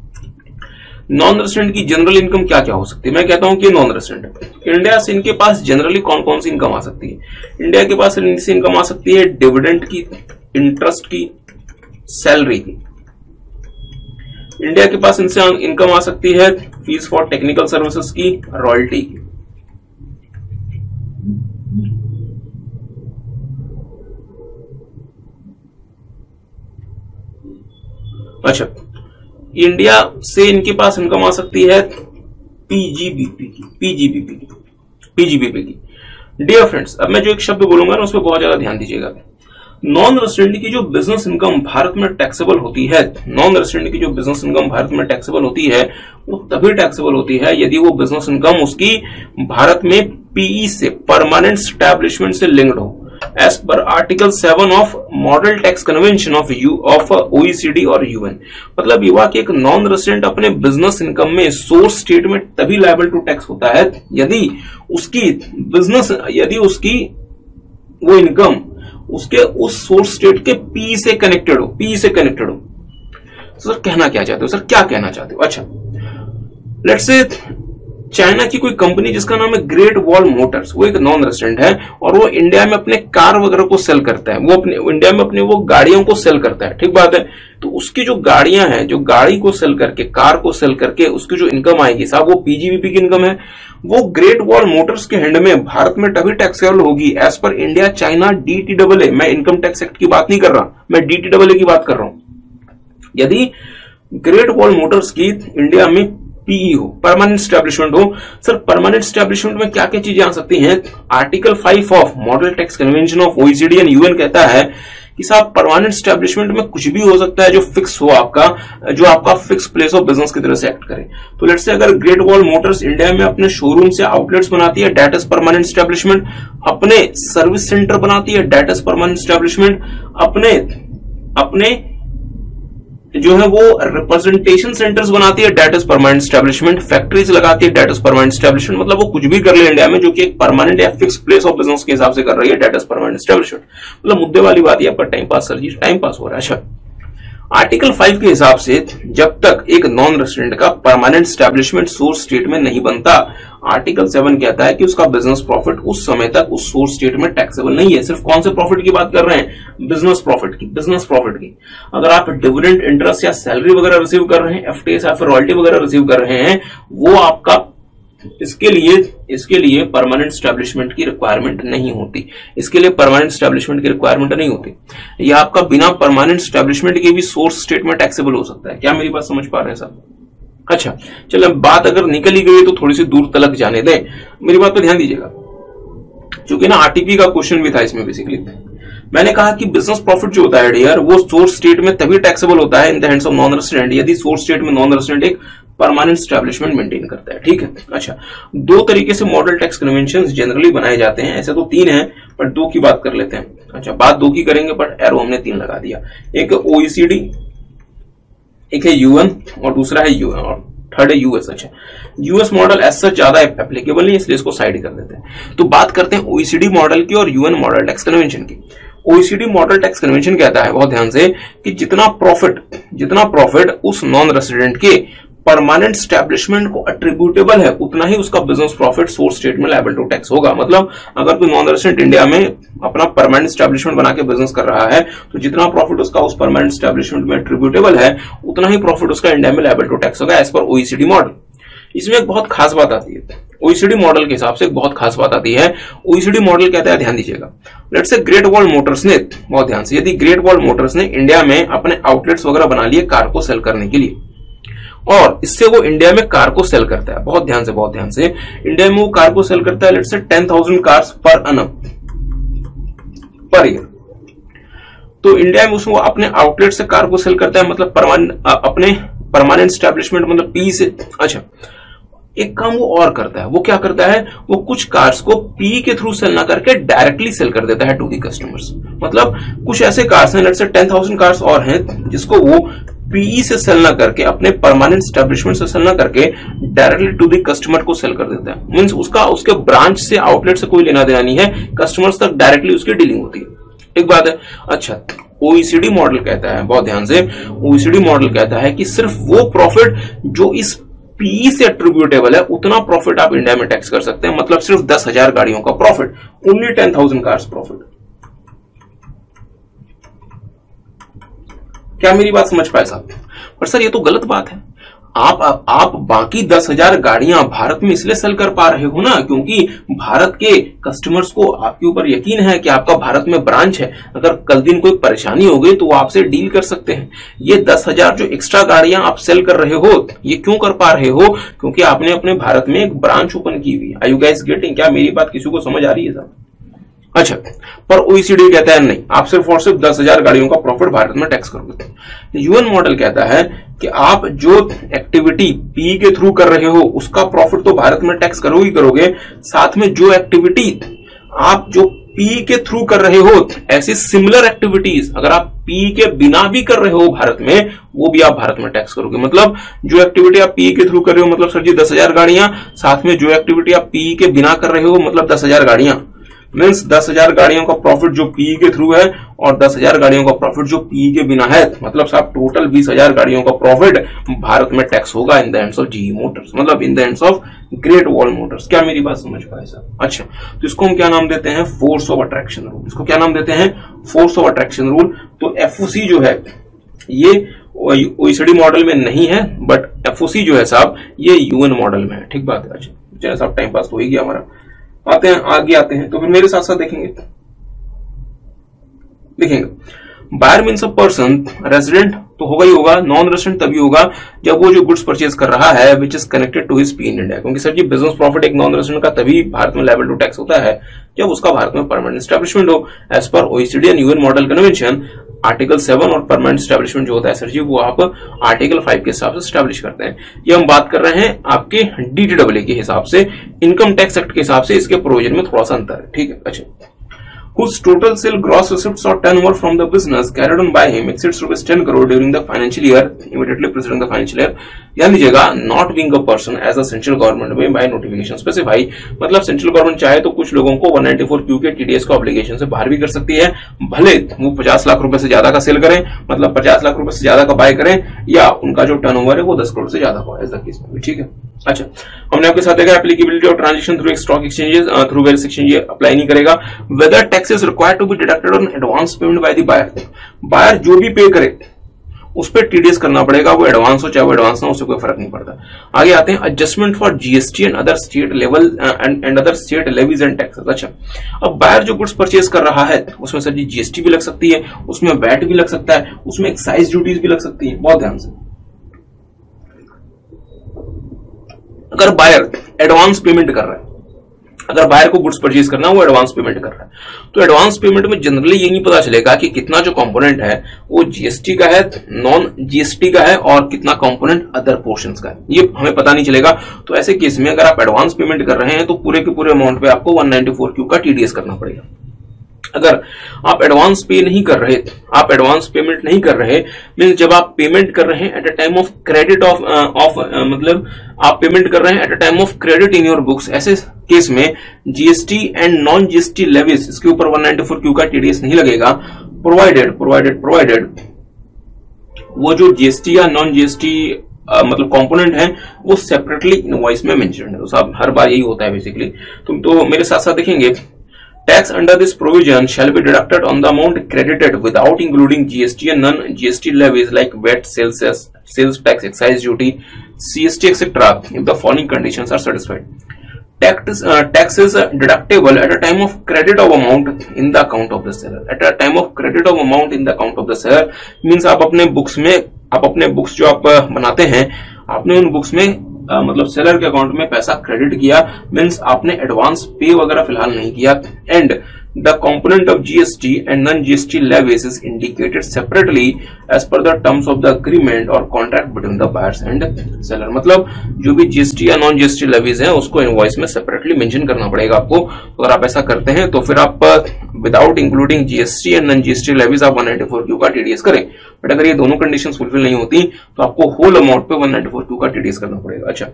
नॉन रेजिडेंट की जनरल इनकम क्या क्या हो सकती है? मैं कहता हूं कि नॉन रेजिडेंट है, इंडिया से इनके पास जनरली कौन कौन सी इनकम आ सकती है? इंडिया के पास इनसे इनकम आ सकती है डिविडेंड की, इंटरेस्ट की, सैलरी की। इंडिया के पास इनसे इनकम आ सकती है फीस फॉर टेक्निकल सर्विसेज की, रॉयल्टी की। अच्छा, इंडिया से इनके पास इनकम आ सकती है पीजीबीपी की। डियर फ्रेंड्स, अब मैं जो एक शब्द बोलूंगा ना उस पर बहुत ज्यादा ध्यान दीजिएगा। नॉन रेजिडेंट की जो बिजनेस इनकम भारत में टैक्सेबल होती है, नॉन रेजिडेंट की जो बिजनेस इनकम भारत में टैक्सेबल होती है वो तभी टैक्सेबल होती है यदि वो बिजनेस इनकम उसकी भारत में पीई से, परमानेंट स्टैब्लिशमेंट से लिंक्ड हो, as per article 7 of model tax convention of OECD और UN। मतलब युवा के एक नॉन रेजिडेंट अपने बिजनेस इनकम में सोर्स स्टेट में तभी लायबल टू टैक्स होता है यदि उसकी वो इनकम उसके उस सोर्स स्टेट के पी से कनेक्टेड हो। तो सर कहना क्या चाहते हो? सर क्या कहना चाहते हो? अच्छा, लेट्स से चाइना की कोई कंपनी जिसका नाम है ग्रेट वॉल मोटर्स, वो एक नॉन रेजिडेंट है और वो इंडिया में अपने कार वगैरह को सेल करता है, वो अपने इंडिया में अपने वो गाड़ियों को सेल करता है, ठीक बात है। तो उसकी जो गाड़ियां हैं, जो गाड़ी को सेल करके, कार को सेल करके उसकी जो इनकम आएगी साहब, वो पीजीबीपी की इनकम है, वो ग्रेट वॉल मोटर्स के हैंड में भारत में तभी टैक्सेबल होगी as per India China DTAA। मैं इनकम टैक्स एक्ट की बात नहीं कर रहा, मैं DTAA की बात कर रहा हूं। यदि ग्रेट वॉल मोटर्स की इंडिया में पीई हो, परमानेंट स्टैब्लिशमेंट हो, सर परमानेंट स्टैब्लिशमेंट में क्या क्या चीजें आ सकती हैं? Article 5 of model tax convention of OECD and UN कहता है कि साहब परमानेंट स्टैब्लिशमेंट में कुछ भी हो सकता है जो फिक्स हो, जो आपका फिक्स प्लेस ऑफ बिजनेस की तरह से एक्ट करे। तो लेट्स से अगर ग्रेट वॉल मोटर्स इंडिया में अपने शोरूम से आउटलेट्स बनाती है, दैट इज परमानेंट स्टैब्लिशमेंट। अपने सर्विस सेंटर बनाती है, दैट इज परमानेंट स्टैब्लिशमेंट। अपने जो है वो रिप्रेजेंटेशन सेंटर्स बनाती है, that is permanent establishment. Factories लगाती है, दैट इज परमानेंट स्टैब्लिशमेंट। मतलब वो कुछ भी कर ले इंडिया में जो कि एक परमानेंट या फिक्स प्लेस ऑफ बिजनेस के हिसाब से कर रही है, दैट इज परमानेंट स्टैब्लिशमेंट। मतलब मुद्दे वाली बात है, पर time pass sir ji, time pass हो रहा है। अच्छा, आर्टिकल 5 के हिसाब से जब तक एक नॉन रेजिडेंट का परमानेंट स्टैब्लिशमेंट सोर्स स्टेट में नहीं बनता, आर्टिकल 7 कहता है कि उसका बिजनेस प्रॉफिट उस समय तक उस सोर्स स्टेट में टैक्सेबल नहीं है। सिर्फ कौन से प्रॉफिट की बात कर रहे हैं? बिजनेस प्रॉफिट की। अगर आप डिविडेंड, इंटरेस्ट या सैलरी वगैरह रिसीव कर रहे हैं, एफटीएस या फिर रॉयल्टी वगैरह रिसीव कर रहे हैं, वो आपका इसके लिए परमानेंट स्टैब्लिशमेंट की रिक्वायरमेंट नहीं होती। यह आपका बिना परमानेंट स्टैब्लिशमेंट के भी सोर्स स्टेट में टैक्सेबल हो सकता है। क्या मेरी बात समझ पा रहे हैं साहब? अच्छा, चलो बात अगर निकल ही गई तो थोड़ी सी दूर तलक जाने दें, मेरी बात पे ध्यान दीजिएगा, क्योंकि ना आरटीपी का क्वेश्चन भी था इसमें बेसिकली। मैंने कहा कि बिजनेस प्रॉफिट जो होता है डियर, वो सोर्स स्टेट में तभी टैक्सेबल होता है in the hands of non resident यदि सोर्स स्टेट में नॉन रेसिडेंट एक परमानेंट स्टैब्लिशमेंट मेंटेन करता है। ठीक है, अच्छा, दो तरीके से मॉडल टैक्स कन्वेंशन जनरली बनाए जाते हैं, ऐसे तो तीन हैं पर दो की बात कर लेते हैं। अच्छा, बात दो की करेंगे पर एरो हमने तीन लगा दिया। एक ओईसीडी, एक है यूएन और दूसरा है यूएन और थर्ड है यूएस। अच्छा, यूएस मॉडल एज सच ज्यादा एप्लीकेबल नहीं, इसलिए इसको साइड कर देते हैं। तो बात करते हैं ओईसीडी मॉडल की और यूएन मॉडल टैक्स कन्वेंशन की। ओईसीडी मॉडल टैक्स कन्वेंशन कहता है, बहुत ध्यान से, कि जितना प्रॉफिट उस नॉन रेसिडेंट के परमानेंट स्टैब्लिशमेंट को अट्रीब्यूटेबल है उतना ही उसका बिजनेस प्रॉफिट सोर्स स्टेट में लायबल टू टैक्स होगा। मतलब अगर कोई नॉन रेसिडेंट इंडिया में अपना परमानेंट स्टैब्लिशमेंट बना के बिजनेस कर रहा है तो जितना प्रॉफिट उसका उस परमानेंट स्टैब्लिशमेंट में अट्रीब्यूटेबल है उतना ही प्रॉफिट उसका इंडिया में लायबल टू टैक्स होगा एज पर ओईसीडी मॉडल। इसमें एक बहुत खास बात आती है, ओईसीडी मॉडल के हिसाब से एक बहुत खास बात आती है। ओईसीडी मॉडल कहता है, ध्यान दीजिएगा, let's say great Wall Motors ने, बहुत ध्यान से, यदि ग्रेट वॉल मोटर्स ने इंडिया में अपने आउटलेट्स वगैरह बना लिए कार को सेल करने के लिए और इससे वो इंडिया में कार को सेल करता है, बहुत ध्यान से इंडिया में वो कार को सेल करता है लेट्स से 10,000 कार्स पर annum पर ईयर। तो इंडिया में उसको अपने आउटलेट से कार को सेल करता है, मतलब अपने परमानेंट स्टैब्लिशमेंट मतलब पी से। अच्छा, एक काम वो और करता है, वो क्या करता है, वो कुछ कार्स को पी के थ्रू सेल ना करके डायरेक्टली सेल कर देता है टू दी कस्टमर्स। मतलब कुछ ऐसे कार्स हैं, लेट्स से 10,000 कार्स और हैं जिसको वो पीई से सेल ना करके, अपने परमानेंट स्टैब्लिशमेंट से सेल ना करके डायरेक्टली टू दी कस्टमर को सेल कर देता है। मींस उसके ब्रांच से, आउटलेट से कोई लेना देना नहीं है, कस्टमर्स तक डायरेक्टली उसकी डीलिंग होती है। एक बात है। अच्छा, ओईसीडी मॉडल कहता है, बहुत ध्यान से, ओईसीडी मॉडल कहता है कि सिर्फ वो प्रॉफिट जो इस पी से एट्रीब्यूटेबल है उतना प्रॉफिट आप इंडिया में टैक्स कर सकते हैं। मतलब सिर्फ 10,000 गाड़ियों का प्रॉफिट, ओनली 10,000 कार्स प्रॉफिट। क्या मेरी बात समझ पाए साहब? पर सर ये तो गलत बात है। आप बाकी 10,000 गाड़ियां भारत में इसलिए सेल कर पा रहे हो ना क्योंकि भारत के कस्टमर्स को आपके ऊपर यकीन है कि आपका भारत में ब्रांच है, अगर कल दिन कोई परेशानी हो गई तो वो आपसे डील कर सकते हैं। ये 10,000 जो एक्स्ट्रा गाड़ियां आप सेल कर रहे हो, ये क्यों कर पा रहे हो? क्योंकि आपने अपने भारत में एक ब्रांच ओपन की हुई है। Are you guys getting? क्या मेरी बात किसी को समझ आ रही है साहब? अच्छा, पर ओईसीडी कहता है नहीं, आप सिर्फ और सिर्फ 10,000 गाड़ियों का प्रॉफिट भारत में टैक्स करोगे। यूएन मॉडल कहता है कि आप जो एक्टिविटी पी के थ्रू कर रहे हो उसका प्रॉफिट तो भारत में टैक्स करोगे, साथ में जो एक्टिविटी आप जो पी के थ्रू कर रहे हो, ऐसी सिमिलर एक्टिविटीज अगर आप पी के बिना भी कर रहे हो भारत में, वो भी आप भारत में टैक्स करोगे। मतलब जो एक्टिविटी आप पी के थ्रू कर रहे हो, मतलब सर जी 10,000 गाड़ियां, साथ में जो एक्टिविटी आप पी के बिना कर रहे हो, मतलब 10,000 गाड़ियां, मीन्स 10,000 गाड़ियों का प्रॉफिट जो पी के थ्रू है और 10,000 गाड़ियों का प्रॉफिट जो पी के बिना है, मतलब साहब टोटल 20,000 गाड़ियों का प्रॉफिट भारत में टैक्स होगा in the hands of GE Motors, मतलब in the hands of Great Wall Motors. क्या मेरी बात समझ पाए साहब? अच्छा, तो इसको हम क्या नाम देते हैं? Force of attraction rule. इसको क्या नाम देते हैं? Force of attraction rule. तो एफओसी जो है ये ओईसीडी मॉडल में नहीं है, बट एफओसी जो है साहब ये यूएन मॉडल में है। ठीक बात है। अच्छा चलिए साहब, टाइम पास तो हो ही गया हमारा, आगे आते हैं। तो फिर मेरे साथ साथ देखेंगे। Buyer means a person, resident तो होगा ही होगा, नॉन रेजिडेंट तभी होगा जब वो जो गुड्स परचेज कर रहा है which is connected to his P in India. क्योंकि सर जी बिजनेस प्रॉफिट एक नॉन रेजिडेंट का तभी भारत में लायबल टू टैक्स होता है जब उसका भारत में परमानेंट एस्टेब्लिशमेंट हो। As per OECD and UN model convention, article 7 और परमानेंट एस्टेब्लिशमेंट जो होता है सर जी वो आप आर्टिकल 5 के हिसाब से स्टैब्लिश करते हैं। ये हम बात कर रहे हैं आपके डीटीडब्ल्यू के हिसाब से, इनकम टैक्स एक्ट के हिसाब से इसके प्रोविजन में थोड़ा सा अंतर है। ठीक है। अच्छा, whose total sale gross receipts or turnover from the business carried on by him exceeds ₹10 crore during the financial year immediately preceding the financial year। ध्यान दीजिएगा, not being a person as a central government में by notification specify, मतलब सेंट्रल गवर्नमेंट चाहे तो कुछ लोगों को 194Q के टीडीएस का ऑब्लिगेशन से बाहर भी कर सकती है, भले वो 50 लाख रुपए से ज्यादा का सेल करें, मतलब 50 लाख रुपए से ज्यादा का बाय करें, या उनका जो टर्नओवर है वो 10 करोड़ से ज्यादा हो, ऐसा केस में भी। ठीक है। अच्छा, हमने आपके साथ देखा एप्लीकेबिलिटी और transaction through stock exchanges, through various exchange apply नहीं करेगा। Whether tax is required to be deducted on advance payment by the buyer, buyer जो भी पे करे उस पर टीडीएस करना पड़ेगा, वो एडवांस हो चाहे वो एडवांस ना, उससे कोई फर्क नहीं पड़ता। आगे आते हैं adjustment for GST and other state level and other state levies and taxes. अच्छा, अब बायर जो गुड्स परचेज कर रहा है उसमें सर जी जीएसटी भी लग सकती है, उसमें वैट भी लग सकता है, उसमें एक्साइज ड्यूटीज भी लग सकती है। बहुत ध्यान से, अगर बायर एडवांस पेमेंट कर रहा है, अगर बायर को गुड्स परचेज करना है वो एडवांस पेमेंट कर रहा है, तो एडवांस पेमेंट में जनरली ये नहीं पता चलेगा कि कितना जो कंपोनेंट है वो जीएसटी का है, नॉन जीएसटी का है और कितना कंपोनेंट अदर पोर्शंस का है, ये हमें पता नहीं चलेगा। तो ऐसे केस में अगर आप एडवांस पेमेंट कर रहे हैं तो पूरे के पूरे अमाउंट पे आपको 194Q का टीडीएस करना पड़ेगा। अगर आप एडवांस पे नहीं कर रहे, आप एडवांस पेमेंट नहीं कर रहे, मींस जब आप पेमेंट कर रहे हैं at a time of credit of मतलब आप पेमेंट कर रहे हैं at a time of credit in your books, ऐसे केस में GST and non GST levies इसके ऊपर 194Q का टीडीएस नहीं लगेगा, प्रोवाइडेड वो जो जीएसटी या नॉन जीएसटी मतलब कंपोनेंट है वो सेपरेटली इनवॉइस में मेंशन है। तो साहब हर बार यही होता है बेसिकली। तो मेरे साथ साथ देखेंगे, tax under this provision shall be deducted on the amount credited without including GST and non-GST levies like VAT, sales tax, excise duty, CST, etc. if the following conditions are satisfied. Tax is deductible at a time of credit of amount in the account of the seller. At a time of credit of amount in the account of the seller means आप अपने बुक्स जो आप बनाते हैं, आपने उन बुक्स में मतलब सेलर के अकाउंट में पैसा क्रेडिट किया, मींस आपने एडवांस पे वगैरह फिलहाल नहीं किया। And the component of GST and non GST levies is indicated separately as per the terms of the agreement और contract between the buyers and seller. मतलब जो भी जीएसटी या नॉन जीएसटी लेवीज है उसको इनवॉइस में सेपरेटली मेंशन करना पड़ेगा आपको। अगर आप ऐसा करते हैं तो फिर आप without including GST and non GST levies आप 194Q का टीडीएस करें, बट अगर ये दोनों कंडीशंस फुलफिल नहीं होती तो आपको होल अमाउंट पे 194Q का टीडीएस करना पड़ेगा। अच्छा,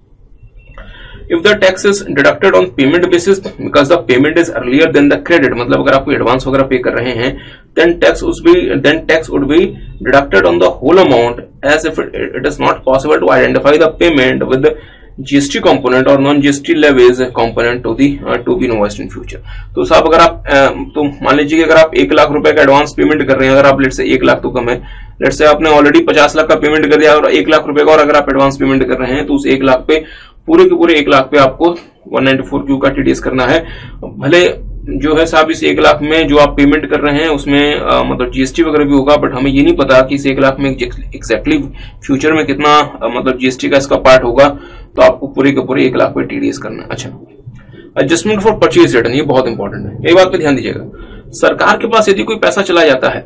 if the tax is deducted on payment basis because the payment is earlier than the credit, मतलब अगर आप कोई एडवांस वगैरह पे कर रहे हैं then tax would be deducted on the whole amount as if it is not possible to identify the payment with the GST component or non-GST levies component to be invoiced in future। तो साहब अगर आप तो मान लीजिए कि अगर आप 1 लाख रुपए का एडवांस पेमेंट कर रहे हैं, अगर आप लेट से 1 लाख तो कम है, लेट से आपने ऑलरेडी 50 लाख का पेमेंट कर दिया और 1 लाख रुपए का और अगर आप एडवांस पेमेंट कर रहे हैं तो उस 1 लाख पे पूरे के पूरे 1 लाख पे आपको 194Q का टीडीएस करना है। भले जो है साहब इस 1 लाख में जो आप पेमेंट कर रहे हैं उसमें मतलब जीएसटी वगैरह भी होगा, बट हमें ये नहीं पता कि इस 1 लाख में एग्जैक्टली फ्यूचर में कितना मतलब जीएसटी का इसका पार्ट होगा, तो आपको पूरे के पूरे 1 लाख पे टीडीएस करना है। अच्छा, एडजस्टमेंट फॉर परचेज रिटर्न, ये बहुत इंपॉर्टेंट है, ये बात पे ध्यान दीजिएगा। सरकार के पास यदि कोई पैसा चला जाता है,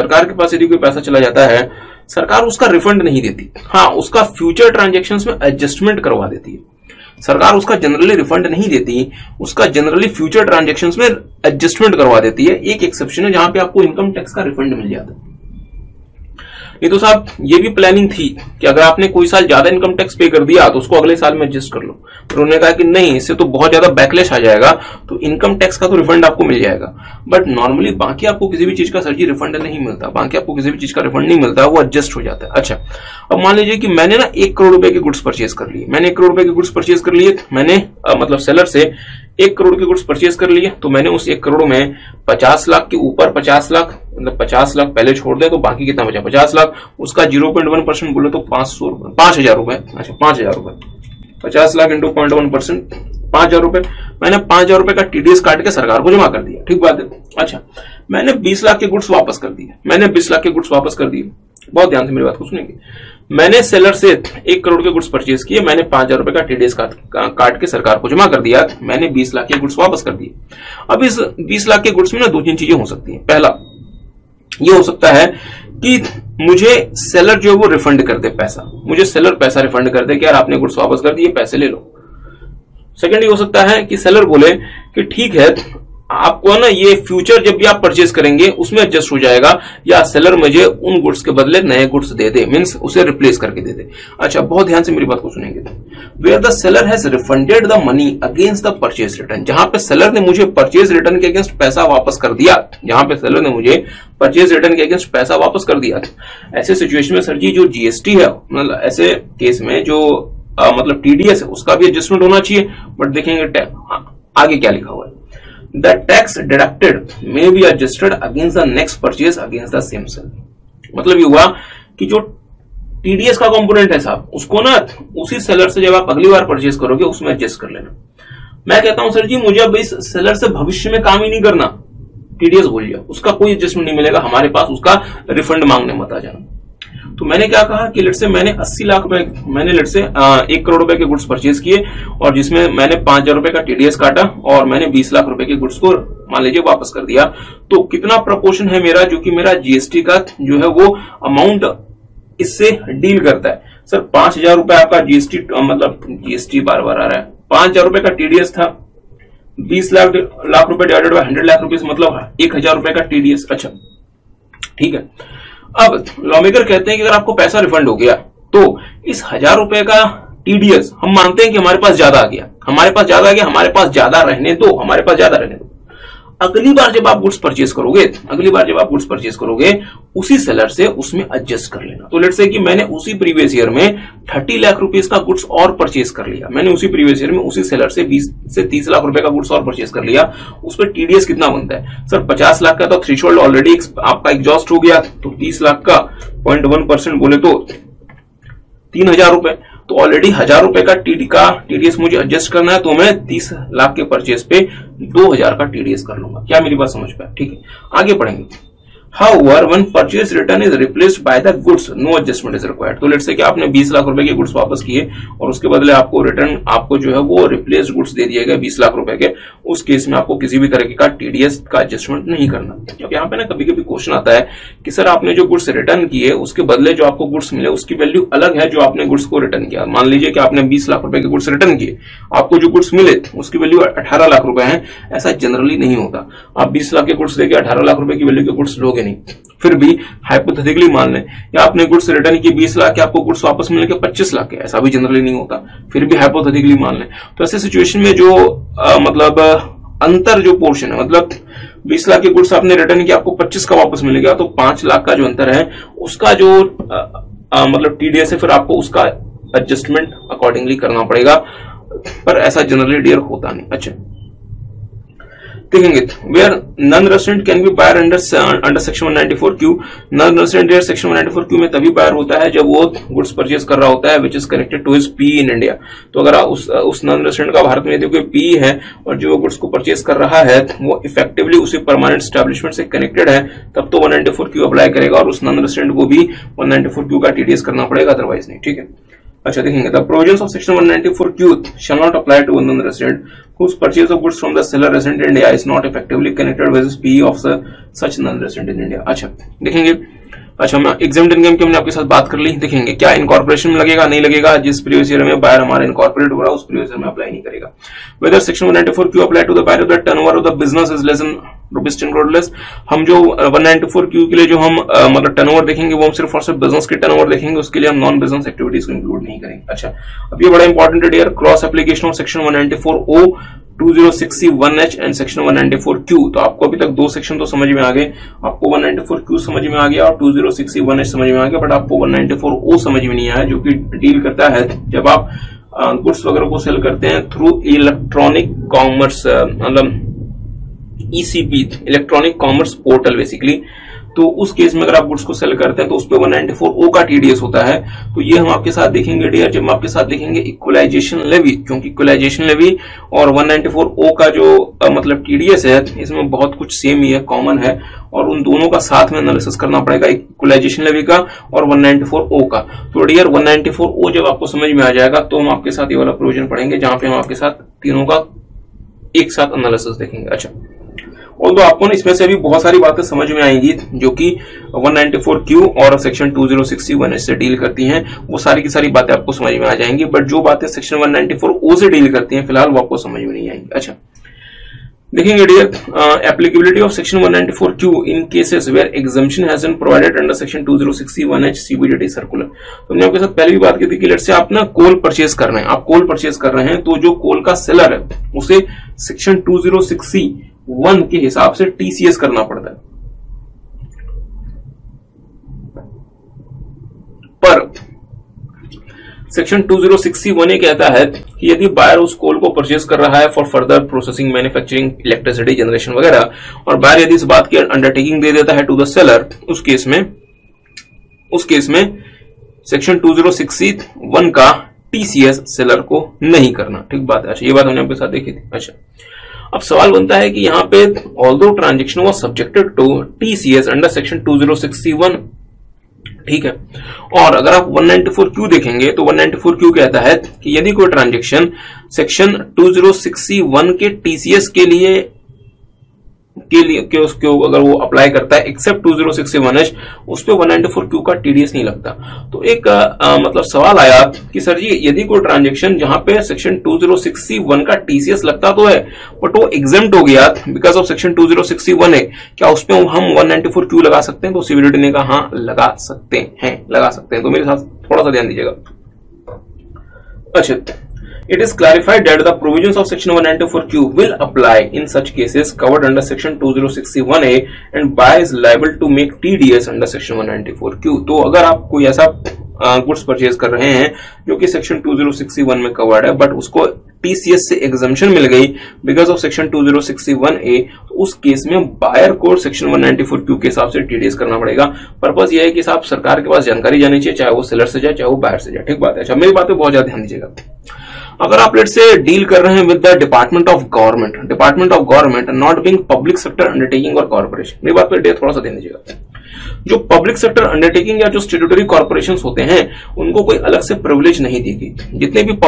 सरकार उसका रिफंड नहीं देती, हाँ उसका फ्यूचर ट्रांजैक्शंस में एडजस्टमेंट करवा देती है। सरकार उसका जनरली रिफंड नहीं देती, उसका जनरली फ्यूचर ट्रांजैक्शंस में एडजस्टमेंट करवा देती है। एक एक्सेप्शन है जहां पे आपको इनकम टैक्स का रिफंड मिल जाता है। ये तो साहब ये भी प्लानिंग थी कि अगर आपने कोई साल ज्यादा इनकम टैक्स पे कर दिया तो उसको अगले साल में एडजस्ट कर लो, पर उन्होंने कहा कि नहीं, इससे तो बहुत ज्यादा बैकलैश आ जाएगा, तो इनकम टैक्स का तो रिफंड आपको मिल जाएगा, बट नॉर्मली बाकी आपको किसी भी चीज का सर जी रिफंड नहीं मिलता, बाकी आपको किसी भी चीज का रिफंड नहीं मिलता, वो एडजस्ट हो जाता है। अच्छा, अब मान लीजिए कि मैंने ना 1 करोड़ रुपए के गुड्स परचेज कर लिए, मैंने मतलब सेलर से 1 करोड़ के गुड्स परचेज कर लिए, तो मैंने उस 1 करोड़ में 50 लाख के ऊपर 50 लाख मतलब 50 लाख पहले छोड़ दे तो बाकी कितना बचा 50 लाख, उसका 0.1% बोले तो 5,000 रुपए। अच्छा, 5,000 रुपए, 50 लाख इंटू 0.1% 5,000 रुपए, मैंने 5,000 रुपए का टीडीएस काट के सरकार को जमा कर दिया, ठीक बात है। अच्छा, मैंने 20 लाख के गुड्स वापस कर दिए, बहुत ध्यान से मेरी बात को सुनेंगे। मैंने सेलर से 1 करोड़ के गुड्स परचेज किए, मैंने 5,000 रुपए का टीडीएस काट के सरकार को जमा कर दिया, मैंने 20 लाख के गुड्स वापस कर दिए। अब इस 20 लाख के गुड्स में ना 2-3 चीजें हो सकती हैं। पहला ये हो सकता है कि मुझे सेलर जो है वो रिफंड कर दे पैसा, मुझे सेलर पैसा रिफंड कर दे कि यार आपने गुड्स वापस कर दिए, पैसे ले लो। सेकंड ये हो सकता है कि सेलर बोले कि ठीक है आपको ना ये फ्यूचर जब भी आप परचेज करेंगे उसमें एडजस्ट हो जाएगा, या सेलर मुझे उन गुड्स के बदले नए गुड्स दे दे, मींस उसे रिप्लेस करके दे दे। अच्छा, बहुत ध्यान से मेरी बात को सुनेंगे। Where the seller has refunded the money against the purchase return, जहां पे सेलर ने मुझे परचेज रिटर्न के अगेंस्ट पैसा वापस कर दिया, ऐसे सिचुएशन में सर जी जो जीएसटी है, मतलब ऐसे केस में जो मतलब टीडीएस है उसका भी एडजस्टमेंट होना चाहिए। बट देखेंगे आगे क्या लिखा हुआ है, the tax deducted may be adjusted against the next purchase against the same sale. मतलब ये हुआ कि जो टीडीएस का कंपोनेंट है साहब, उसको ना उसी सेलर से जब आप अगली बार परचेज करोगे उसमें एडजस्ट कर लेना। मैं कहता हूं सर जी मुझे अब इस सेलर से भविष्य में काम ही नहीं करना, टीडीएस भूल जाओ, उसका कोई एडजस्टमेंट नहीं मिलेगा हमारे पास, उसका रिफंड मांगने मत आ जाना। तो मैंने क्या कहा कि लेट से मैंने 80 लाख रुपए, मैंने लेट से 1 करोड़ रुपए के गुड्स परचेज किए और जिसमें मैंने 5,000 रुपए का टीडीएस काटा और मैंने 20 लाख रुपए के गुड्स को मान लीजिए वापस कर दिया। तो कितना प्रपोर्शन है मेरा, जो कि मेरा जीएसटी का जो है वो अमाउंट इससे डील करता है। सर 5,000 रुपए आपका जीएसटी, मतलब जीएसटी बार बार आ रहा है, 5,000 रुपए का टीडीएस था, 20 लाख रुपए डिवाइडेड बाय 100 लाख रुपीज मतलब 1,000 रुपए का टीडीएस। अच्छा ठीक है, अब लॉमेकर कहते हैं कि अगर आपको पैसा रिफंड हो गया तो इस 1,000 रुपए का टीडीएस हम मानते हैं कि हमारे पास ज्यादा आ गया, हमारे पास ज्यादा आ गया, हमारे पास ज्यादा रहने दो, हमारे पास ज्यादा रहने दो। अगली बार जब आप गुड्स परचेज करोगे, अगली बार जब आप गुड्स परचेज करोगे उसी सेलर से उसमें एडजस्ट कर लेना। तो लेट्स से कि मैंने उसी प्रीवियस ईयर में 30 लाख रुपीस का गुड्स और परचेज कर लिया, मैंने उसी प्रीवियस ईयर में उसी सेलर से 20 से 30 लाख रुपए का गुड्स और परचेज कर लिया, उस पर टीडीएस कितना बनता है? सर 50 लाख का तो थ्रेशोल्ड ऑलरेडी आपका एग्जॉस्ट हो गया, तो 30 लाख का 0.1% बोले तो 3,000 रुपए, तो ऑलरेडी 1,000 रुपए का टीडीएस मुझे एडजस्ट करना है, तो मैं 30 लाख के परचेज पे 2,000 का टीडीएस कर लूंगा। क्या मेरी बात समझ पाए? ठीक है, आगे पढ़ेंगे। However, when purchase return is replaced by the goods, no adjustment is required. तो लेट्स से कि आपने 20 लाख रुपए के गुड्स वापस किए और उसके बदले आपको रिटर्न, आपको जो है वो रिप्लेस्ड गुड्स दे दिए गए 20 लाख रुपए के, उस केस में आपको किसी भी तरह का टीडीएस का एडजस्टमेंट नहीं करना। क्योंकि यहाँ पे ना कभी कभी क्वेश्चन आता है कि सर आपने जो गुड्स रिटर्न किए उसके बदले जो आपको गुड्स मिले उसकी वैल्यू अलग है जो आपने गुड्स को रिटर्न किया। मान लीजिए कि आपने 20 लाख रुपए के गुड्स रिटर्न किए, आपको जो गुड्स मिले उसकी वैल्यू 18 लाख रुपए है। ऐसा जनरली नहीं होता, आप 20 लाख के गुड्स देके 18 लाख रुपए की वैल्यू के गुड्स लोगे नहीं। फिर भी हाइपोथेटिकली मान लें या आपने गुड्स रिटर्न किए 20 लाख के, आपको गुड्स वापस मिलने के 25 लाख के, ऐसा भी जनरली नहीं होता, फिर भी हाइपोथेटिकली मान लें। तो ऐसे सिचुएशन में जो मतलब अंतर जो पोर्शन है, मतलब 20 लाख के गुड्स आपने रिटर्न किया, आपको 25 का वापस मिलेगा, तो 5 लाख का जो अंतर है उसका जो मतलब टीडीएस है, फिर आपको उसका एडजस्टमेंट अकॉर्डिंगली करना पड़ेगा, पर ऐसा जनरली डियर होता नहीं। अच्छा देखेंगे, where non resident can be buyer under section 194Q। Non resident dear section 194Q में तभी बायर होता है जब वो गुड्स परचेज कर रहा होता है which is connected to his P in India. तो अगर उस नॉन रेसिडेंट का भारत में यदि कोई पी है और जो गुड्स को परचेज कर रहा है वो इफेक्टिवली उसी परमानेंट एस्टैब्लिशमेंट से कनेक्टेड है, तब तो 194Q अप्लाई करेगा और उस नॉन रेसिडेंट को भी 194Q का टीडीएस करना पड़ेगा, अदरवाइज नहीं। ठीक है, अच्छा देखेंगे, the provisions of section 194Q shall not apply to one resident whose purchase of goods from the seller resident in India is not effectively connected with the PE of such non-resident in India। अच्छा देखेंगे, अच्छा मैं एग्जाम्ड इनकम की हमने आपके साथ बात कर ली। देखेंगे क्या इनकॉर्पोरेशन में लगेगा, नहीं लगेगा, जिस प्रीवियस ईयर में बायर हमारा इनकॉर्पोरेट हो रहा है उस प्रीवियस ईयर में अप्लाई नहीं करेगा। Whether section 194Q apply to the buyer of the turnover of the business is less than ₹10 crore less. हम जो 194Q के लिए जो हम मतलब टर्नओवर देखेंगे वो हम सिर्फ और सिर्फ बिजनेस के टर्नओवर देखेंगे, उसके लिए हम नॉन बिजनेस एक्टिविटीज को इंक्लूड नहीं करेंगे। अच्छा अब ये बड़ा इंपॉर्टेंट है dear, cross application of section 194O 2061H and section 194Q। तो आपको अभी तक दो सेक्शन तो समझ में आ गए, आपको 194Q समझ में आ गया और 2061H समझ में आ गया, बट आपको 194O समझ में नहीं आया, जो कि डील करता है जब आप गुड्स वगैरह को सेल करते हैं थ्रू इलेक्ट्रॉनिक कॉमर्स, मतलब ECP, electronic commerce portal basically. तो उस केस में अगर आप गुड्स को सेल करते हैं तो उस पर 194O का टीडीएस होता है। तो ये हम आपके साथ देखेंगे डियर जब हम आपके साथ देखेंगे इक्वलाइजेशन लेवी, क्योंकि इक्वलाइजेशन लेवी और 194O का जो मतलब टीडीएस है इसमें बहुत कुछ सेम ही है, कॉमन है, और उन दोनों का साथ में एनालिसिस करना पड़ेगा, इक्वलाइजेशन लेवी का और 194O का। तो डियर 194O जब आपको समझ में आ जाएगा तो हम आपके साथ ये वाला प्रोविजन पढ़ेंगे जहां पे हम आपके साथ तीनों का एक साथ एनालिसिस देखेंगे। अच्छा और तो आपको ना इसमें से अभी बहुत सारी बातें समझ में आएंगी जो कि 194Q और सेक्शन 2061 से डील करती हैं, वो सारी की सारी बातें आपको समझ में आ जाएंगी, बट जो बातें सेक्शन 194O से डील करती हैं फिलहाल वो आपको समझ में नहीं आएंगी। अच्छा देखेंगे dear, applicability of section 194Q in cases where exemption has been provided under section 2061H CBDT circular. तो हमने आपके साथ पहले भी बात की थी कि लेट्स से आप ना कोल परचेज कर रहे हैं, आप कोल परचेज कर रहे हैं, तो जो कोल का सेलर है उसे सेक्शन 2061 के हिसाब से टीसीएस करना पड़ता है, पर सेक्शन 2061 ये कहता है कि यदि बायर उस कोल को परचेज कर रहा है for further processing, manufacturing, electricity generation वगैरह, और बायर यदि इस बात की अंडरटेकिंग दे देता है टू द सेलर, उस केस में सेक्शन 2061 का टीसीएस सेलर को नहीं करना। ठीक बात है, अच्छा ये बात हमने आपके साथ देखी थी। अच्छा अब सवाल बनता है कि यहाँ पे although transaction was subjected to TCS under section 2061, ठीक है। और अगर आप 194Q देखेंगे तो 194Q कहता है कि यदि कोई ट्रांजेक्शन सेक्शन 2061 के टीसीएस के लिए उसको अगर वो अप्लाई करता है एक्सेप्ट 2061H, उस पे 194Q का टीडीएस नहीं लगता। तो एक मतलब सवाल आया कि सर जी यदि कोई ट्रांजेक्शन जहां पे सेक्शन 2061 का टीसीएस लगता तो है बट वो एग्जेम्प्ट हो गया बिकॉज ऑफ सेक्शन 2061 है, क्या उस पे हम 194Q लगा सकते हैं? तो सीबीडीटी ने कहा हाँ लगा सकते हैं। तो मेरे साथ थोड़ा सा ध्यान दीजिएगा। अच्छा, it is clarified that the provisions of section 194Q will apply in such cases covered under section 2061A and buyer is liable to make TDS under section 194Q। तो अगर आप कोई ऐसा गुड्स परचेज कर रहे हैं जो कि सेक्शन 2061 में कवर्ड है बट उसको टीसीएस से एग्जम्पशन मिल गई बिकॉज ऑफ सेक्शन 2061A, तो उस केस में बायर को सेक्शन 194Q के हिसाब से टीडीएस करना पड़ेगा। पर्पस यह है कि साहब सरकार के पास जानकारी जानी चाहिए, चाहे वो सेलर से जाए चाहे वो बायर से जाए। ठीक बात है। अच्छा, मेरी बात पे बहुत ज्यादा ध्यान दीजिएगा। अगर आप लेट से डील कर रहे हैं with the department of government not being public sector undertaking और कॉर्पोरेशन, मेरी बात पे थोड़ा सा ध्यान दीजिएगा। जो पब्लिक सेक्टर अंडरटेकिंग या जो स्टैट्यूटरी कॉर्पोरेशंस होते हैं उनको कोई अलग से प्रिविलेज नहीं दी गई। जितने भी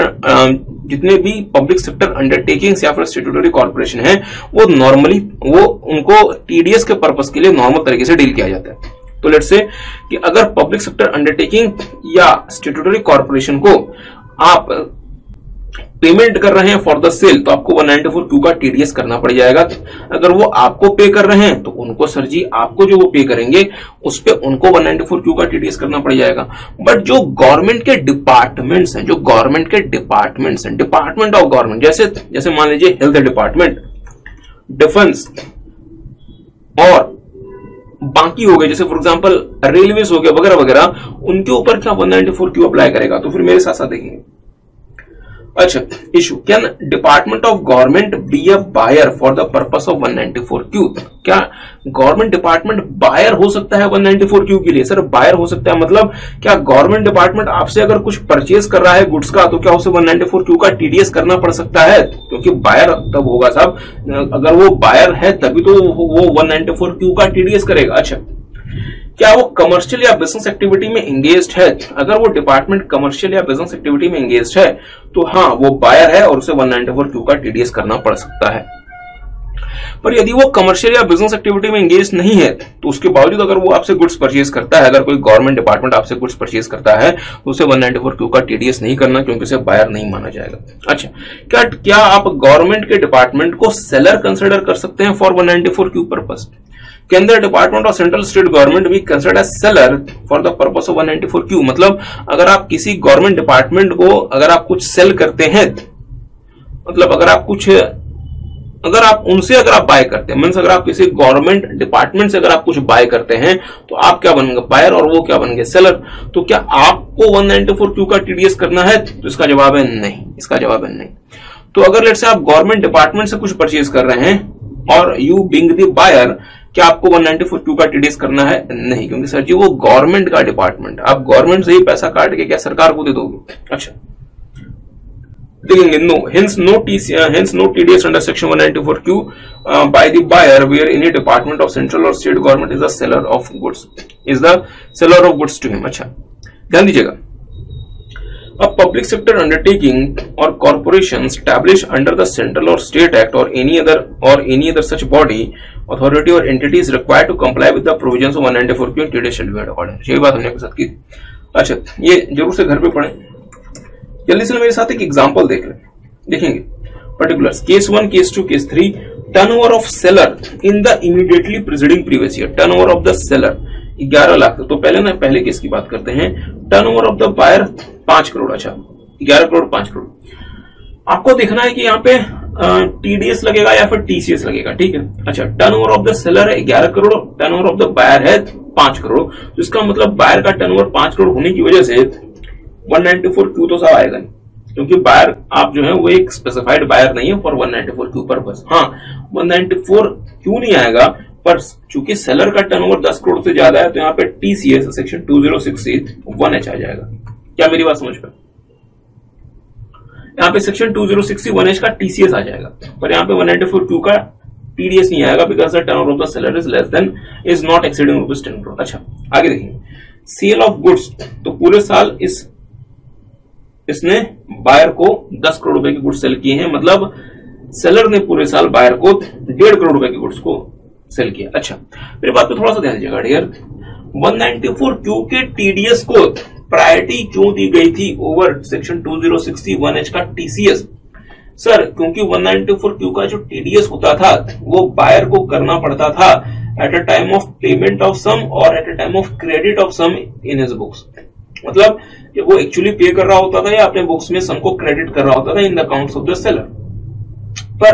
पब्लिक सेक्टर अंडरटेकिंग्स या फिर स्टैट्यूटरी कॉर्पोरेशन है वो नॉर्मली उनको टीडीएस के पर्पस के लिए नॉर्मल तरीके से डील किया जाता है। तो लेट्स से कि अगर पब्लिक सेक्टर अंडरटेकिंग या स्टैट्यूटरी कॉर्पोरेशन को आप पेमेंट कर रहे हैं फॉर द सेल तो आपको 194Q का टीडीएस करना पड़ जाएगा। अगर वो आपको पे कर रहे हैं तो उनको सर जी आपको जो वो पे करेंगे उस पे उनको 194Q का टीडीएस करना पड़ जाएगा। बट जो गवर्नमेंट के डिपार्टमेंट्स हैं डिपार्टमेंट ऑफ गवर्नमेंट, जैसे मान लीजिए हेल्थ डिपार्टमेंट, डिफेंस और बाकी हो गए जैसे फॉर एग्जांपल रेलवेज हो गया वगैरह वगैरह, उनके ऊपर क्या 194Q अप्लाई करेगा? तो फिर मेरे साथ साथ देखेंगे। अच्छा, issue can department of government be a buyer for the purpose of 194Q? क्या गवर्नमेंट डिपार्टमेंट बायर हो सकता है 194Q के लिए? सर बायर हो सकता है मतलब क्या गवर्नमेंट डिपार्टमेंट आपसे अगर कुछ परचेज कर रहा है गुड्स का तो क्या उसे 194Q का टीडीएस करना पड़ सकता है? क्योंकि बायर तब होगा साहब, अगर वो बायर है तभी तो वो 194Q का टीडीएस करेगा। अच्छा, क्या वो कमर्शियल या बिजनेस एक्टिविटी में एंगेज्ड है? अगर वो डिपार्टमेंट कमर्शियल या बिजनेस एक्टिविटी में एंगेज्ड है तो हाँ वो बायर है और उसे 194Q का टीडीएस करना पड़ सकता है। पर यदि वो कमर्शियल या बिजनेस एक्टिविटी में एंगेज नहीं है तो उसके बावजूद अगर वो आपसे गुड्स परचेज करता है, अगर कोई गवर्नमेंट डिपार्टमेंट आपसे गुड्स परचेज करता है तो उसे 194Q का टीडीएस नहीं करना क्योंकि उसे बायर नहीं माना जाएगा। अच्छा, क्या आप गवर्नमेंट के डिपार्टमेंट को सेलर कंसिडर कर सकते हैं for 194Q purpose? Can the department of central state government be considered as seller for the purpose of 194Q? मतलब अगर आप किसी गवर्नमेंट डिपार्टमेंट को अगर आप कुछ सेल करते हैं, मतलब अगर आप बाय करते हैं, मीन्स अगर आप किसी गवर्नमेंट डिपार्टमेंट से अगर आप कुछ बाय करते हैं तो आप क्या बनेंगे? बायर, और वो क्या बनेंगे? सेलर। तो क्या आपको 194Q का टीडीएस करना है? तो इसका जवाब है नहीं। तो अगर लेट्स से आप गवर्नमेंट डिपार्टमेंट से कुछ परचेज कर रहे हैं और यू बीइंग द बायर, क्या आपको 194Q का टीडीएस करना है? नहीं, क्योंकि सर जी वो गवर्नमेंट का डिपार्टमेंट, आप गवर्नमेंट से ही पैसा काट के क्या सरकार को दे दोगे? अच्छा, देखेंगे hence no TDS under section 194Q by the buyer where any department of central or state government is the seller of goods to him। अच्छा, ध्यान दीजिएगा। A public sector undertaking or corporation established under the central or state act or any other such body, authority or entity is required to comply with the provisions of 194Q and TDS shall be made according। यही बात हमने आपके साथ की। अच्छा, ये जरूर से घर पे पढ़ें। जल्दी से मेरे साथ एक एग्जांपल देखेंगे। Particulars case 1, case 2, case 3। Turnover of seller in the immediately preceding previous year. Turnover of the seller 11 lakh. तो पहले केस की बात करते हैं। Turnover of the buyer 5 crore. अच्छा, 11 करोड़ 5 करोड़। आपको देखना है कि यहाँ पे टीडीएस लगेगा या फिर टीसीएस लगेगा। ठीक है। अच्छा, टर्नओवर ऑफ द सेलर है 11 crore, turnover of the buyer है 5 करोड़। तो इसका मतलब बायर का टर्नओवर 5 करोड़ होने की वजह से 194Q तो सब आएगा नहीं, क्योंकि बायर आप जो है वो एक स्पेसिफाइड बायर नहीं है फॉर 194Q पर्पस। हाँ, 194Q नहीं आएगा, पर चूंकि सेलर का टर्नओवर 10 करोड़ से ज्यादा है तो यहाँ पे टीसीएस सेक्शन 2061H आ जाएगा। क्या मेरी बात समझ पाए? यहाँ पे सेक्शन 2061H का टीसीएस आ जाएगा, पर यहाँ पे 194Q का टीडीएस नहीं आएगा because the turnover of the seller is less than is not exceeding ₹10 crore. अच्छा, आगे देखिए। सेल ऑफ गुड्स, तो पूरे साल इसने बायर को 10 करोड़ रुपए की गुड्स सेल किए हैं, मतलब सेलर ने पूरे साल बायर को 1.5 करोड़ रुपए की गुड्स को सेल किया। अच्छा, मेरी बात पे थोड़ा सा ध्यान दीजिएगा डियर। 194Q के टीडीएस को प्रायोरिटी क्यों दी गई थी ओवर सेक्शन 2061H का टीसीएस? सर, क्योंकि 194Q का जो टीडीएस होता था वो बायर को करना पड़ता था at a time of payment of sum और at a time of credit of sum in his books. मतलब वो एक्चुअली पे कर रहा होता था या अपने बुक्स में सम को क्रेडिट कर रहा होता था in the accounts of the seller. पर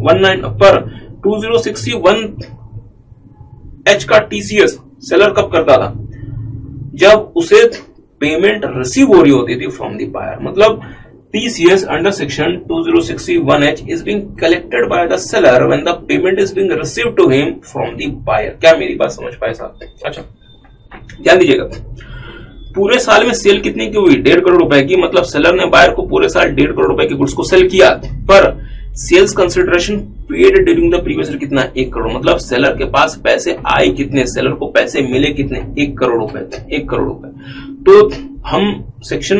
2061H का टीसीएस सेलर कब करता था? जब उसे पेमेंट रिसीव हो रही होती थी फ्रॉम द बायर। मतलब TCS under section 2061H is being collected by the seller when the payment is being received to him from the buyer। क्या मेरी बात समझ पाए साहब? अच्छा, ध्यान दीजिएगा। पूरे साल में सेल कितनी की हुई? 1.5 करोड़ रुपए की। मतलब सेलर ने बायर को पूरे साल 1.5 करोड़ रुपए की गुड्स को सेल किया, पर sales consideration paid during the previous year कितना? 1 करोड़। मतलब सेलर के पास पैसे आए कितने, सेलर को पैसे मिले कितने? 1 करोड़ रुपए। 1 करोड़ रुपए। तो हम सेक्शन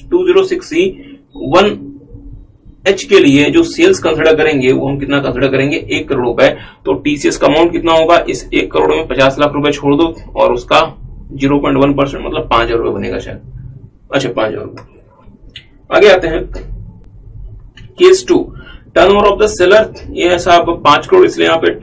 2061H के लिए जो सेल्स कंसिडर करेंगे वो हम कितना कंसिडर करेंगे? 1 करोड़ रुपए। तो टीसीएस का अमाउंट कितना होगा? इस 1 करोड़ में 50 लाख रुपए छोड़ दो और उसका 0.1% मतलब 5,000 रुपए बनेगा शायद। अच्छा, 5,000 रुपए। आगे आते हैं case 2, turnover of the seller. ये है साहब 5 करोड़, इसलिए यहाँ पे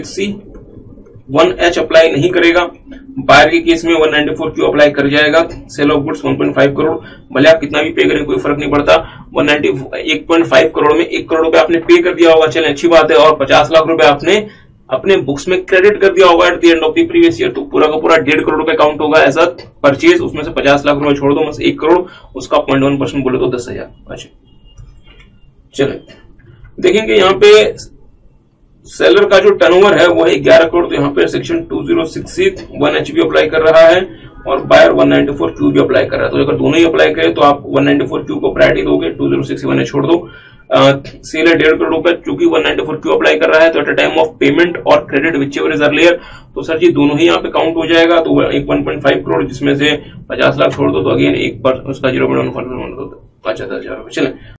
2061H अप्लाई नहीं करेगा। बायर के केस में 194Q अप्लाई कर जाएगा। सेल ऑफ गुड्स 1.5 करोड़, भले आप कितना भी पे करें कोई फर्क नहीं पड़ता। 1.5 करोड़ में 1 करोड़ रुपए आपने पे कर दिया होगा, चले अच्छी बात है, और 50 लाख रुपए आपने अपने बुक्स में क्रेडिट कर दिया होगा at the end of the previous year. तो पूरा का पूरा 1.5 करोड़ रुपए काउंट होगा एज अ परचेज। उसमें से 50 लाख रुपए छोड़ दो, मतलब 1 करोड़, उसका 0.1% बोले तो 10,000। अच्छा, चले देखेंगे यहाँ पे सेलर का जो टर्नओवर है वो है 11 करोड़। तो यहाँ पे सेक्शन 2061H भी अप्लाई कर रहा है और बायर 194Q भी अप्लाई कर रहा है। तो अगर दोनों ही अप्लाई करें तो आप 194Q को प्रायोरिटी दोगे, 2061H छोड़ दो। सेल है 1.5 करोड़ रुपए, चूंकि 194Q अप्लाई कर रहा है तो at a time of payment और credit whichever is earlier, तो सर जी दोनों ही यहाँ पे काउंट हो जाएगा। तो 1.5 करोड़ जिसमें से 50 लाख छोड़ दो, तो अगेन 1 पर उसका 0.1%। अच्छा, चले